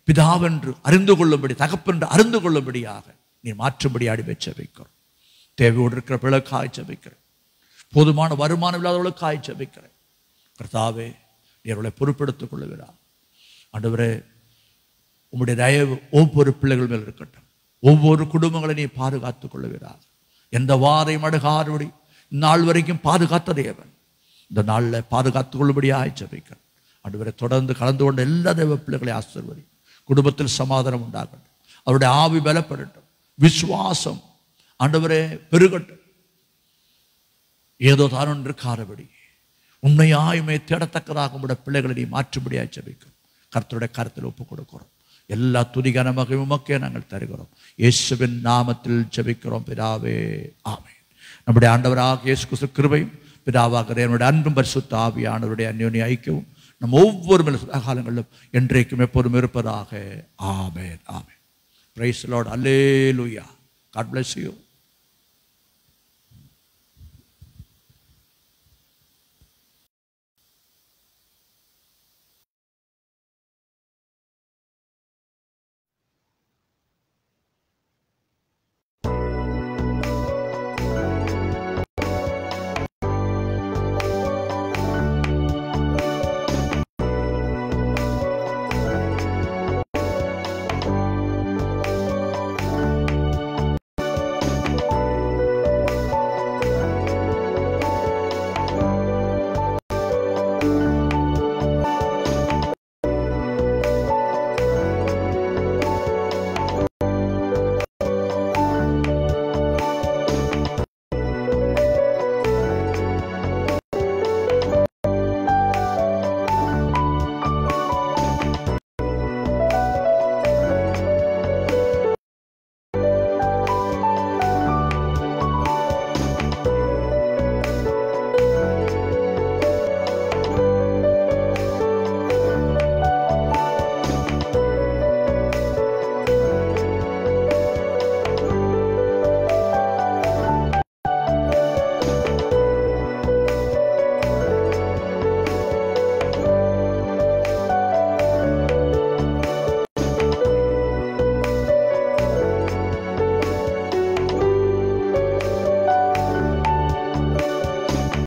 பிதாவென்று அறிந்து கொள்ளும்படி, தகப்பென்று அறிந்து கொள்ளும்படியாக நீ மாற்றும்படியாடி ஜெபிக்கிறோம். தேவையோடு இருக்கிற பிள்ளைக்காய் ஜெபிக்கிறேன். போதுமான வருமானம் இல்லாதவர்களுக்காய் ஜெபிக்கிறேன். கர்த்தாவே, நீ அவர்களை பொறுப்பெடுத்துக் கொள்ளுகிறார். ஆண்டவரே, உம்முடைய தயவு ஒவ்வொரு பிள்ளைகள் மேல் இருக்கட்டும். ஒவ்வொரு குடும்பங்களை நீ பாதுகாத்துக் கொள்ளுகிறார். எந்த வாரையும் அணுகாதபடி நாள் வரைக்கும் பாதுகாத்த தேவன் இந்த நாளில் பாதுகாத்துக் கொள்ளும்படியாக ஜெபிக்கிறேன். ஆண்டவரே, தொடர்ந்து கலந்து கொண்ட எல்லா தேவ பிள்ளைகளை ஆசீர்வதி. குடும்பத்தில் சமாதானம் உண்டாகட்டும். அவருடைய ஆவி பலப்படட்டும். விசுவாசம் ஆண்டவரே பெருகட்டும். ஏதோ தான் ஒன்று இருக்காதபடி உண்மையாயுமே தேடத்தக்கதாக உங்களுடைய பிள்ளைகளை நீ மாற்றும்படியாக ஜெபிக்கிறோம். கர்த்தருடைய கருத்தில் ஒப்புக் கொடுக்கிறோம். எல்லா துதிகான மகிமையுமக்கே நாங்கள் தருகிறோம். இயேசுவின் நாமத்தில் ஜெபிக்கிறோம் பிதாவே, ஆமென். நம்முடைய ஆண்டவராக இயேசு கிறிஸ்து கிருபையும் பிதாவாகிற என்னுடைய அன்பும் பரிசுத்த ஆவியானவருடைய அந்யோன்ய ஐக்கியமும் நம்ம ஒவ்வொரு காலங்களிலும் என்றைக்கும் எப்போதும் இருப்பதாக. ஆமென், ஆமென். Praise the lord. அல்லேலூயா. God bless you.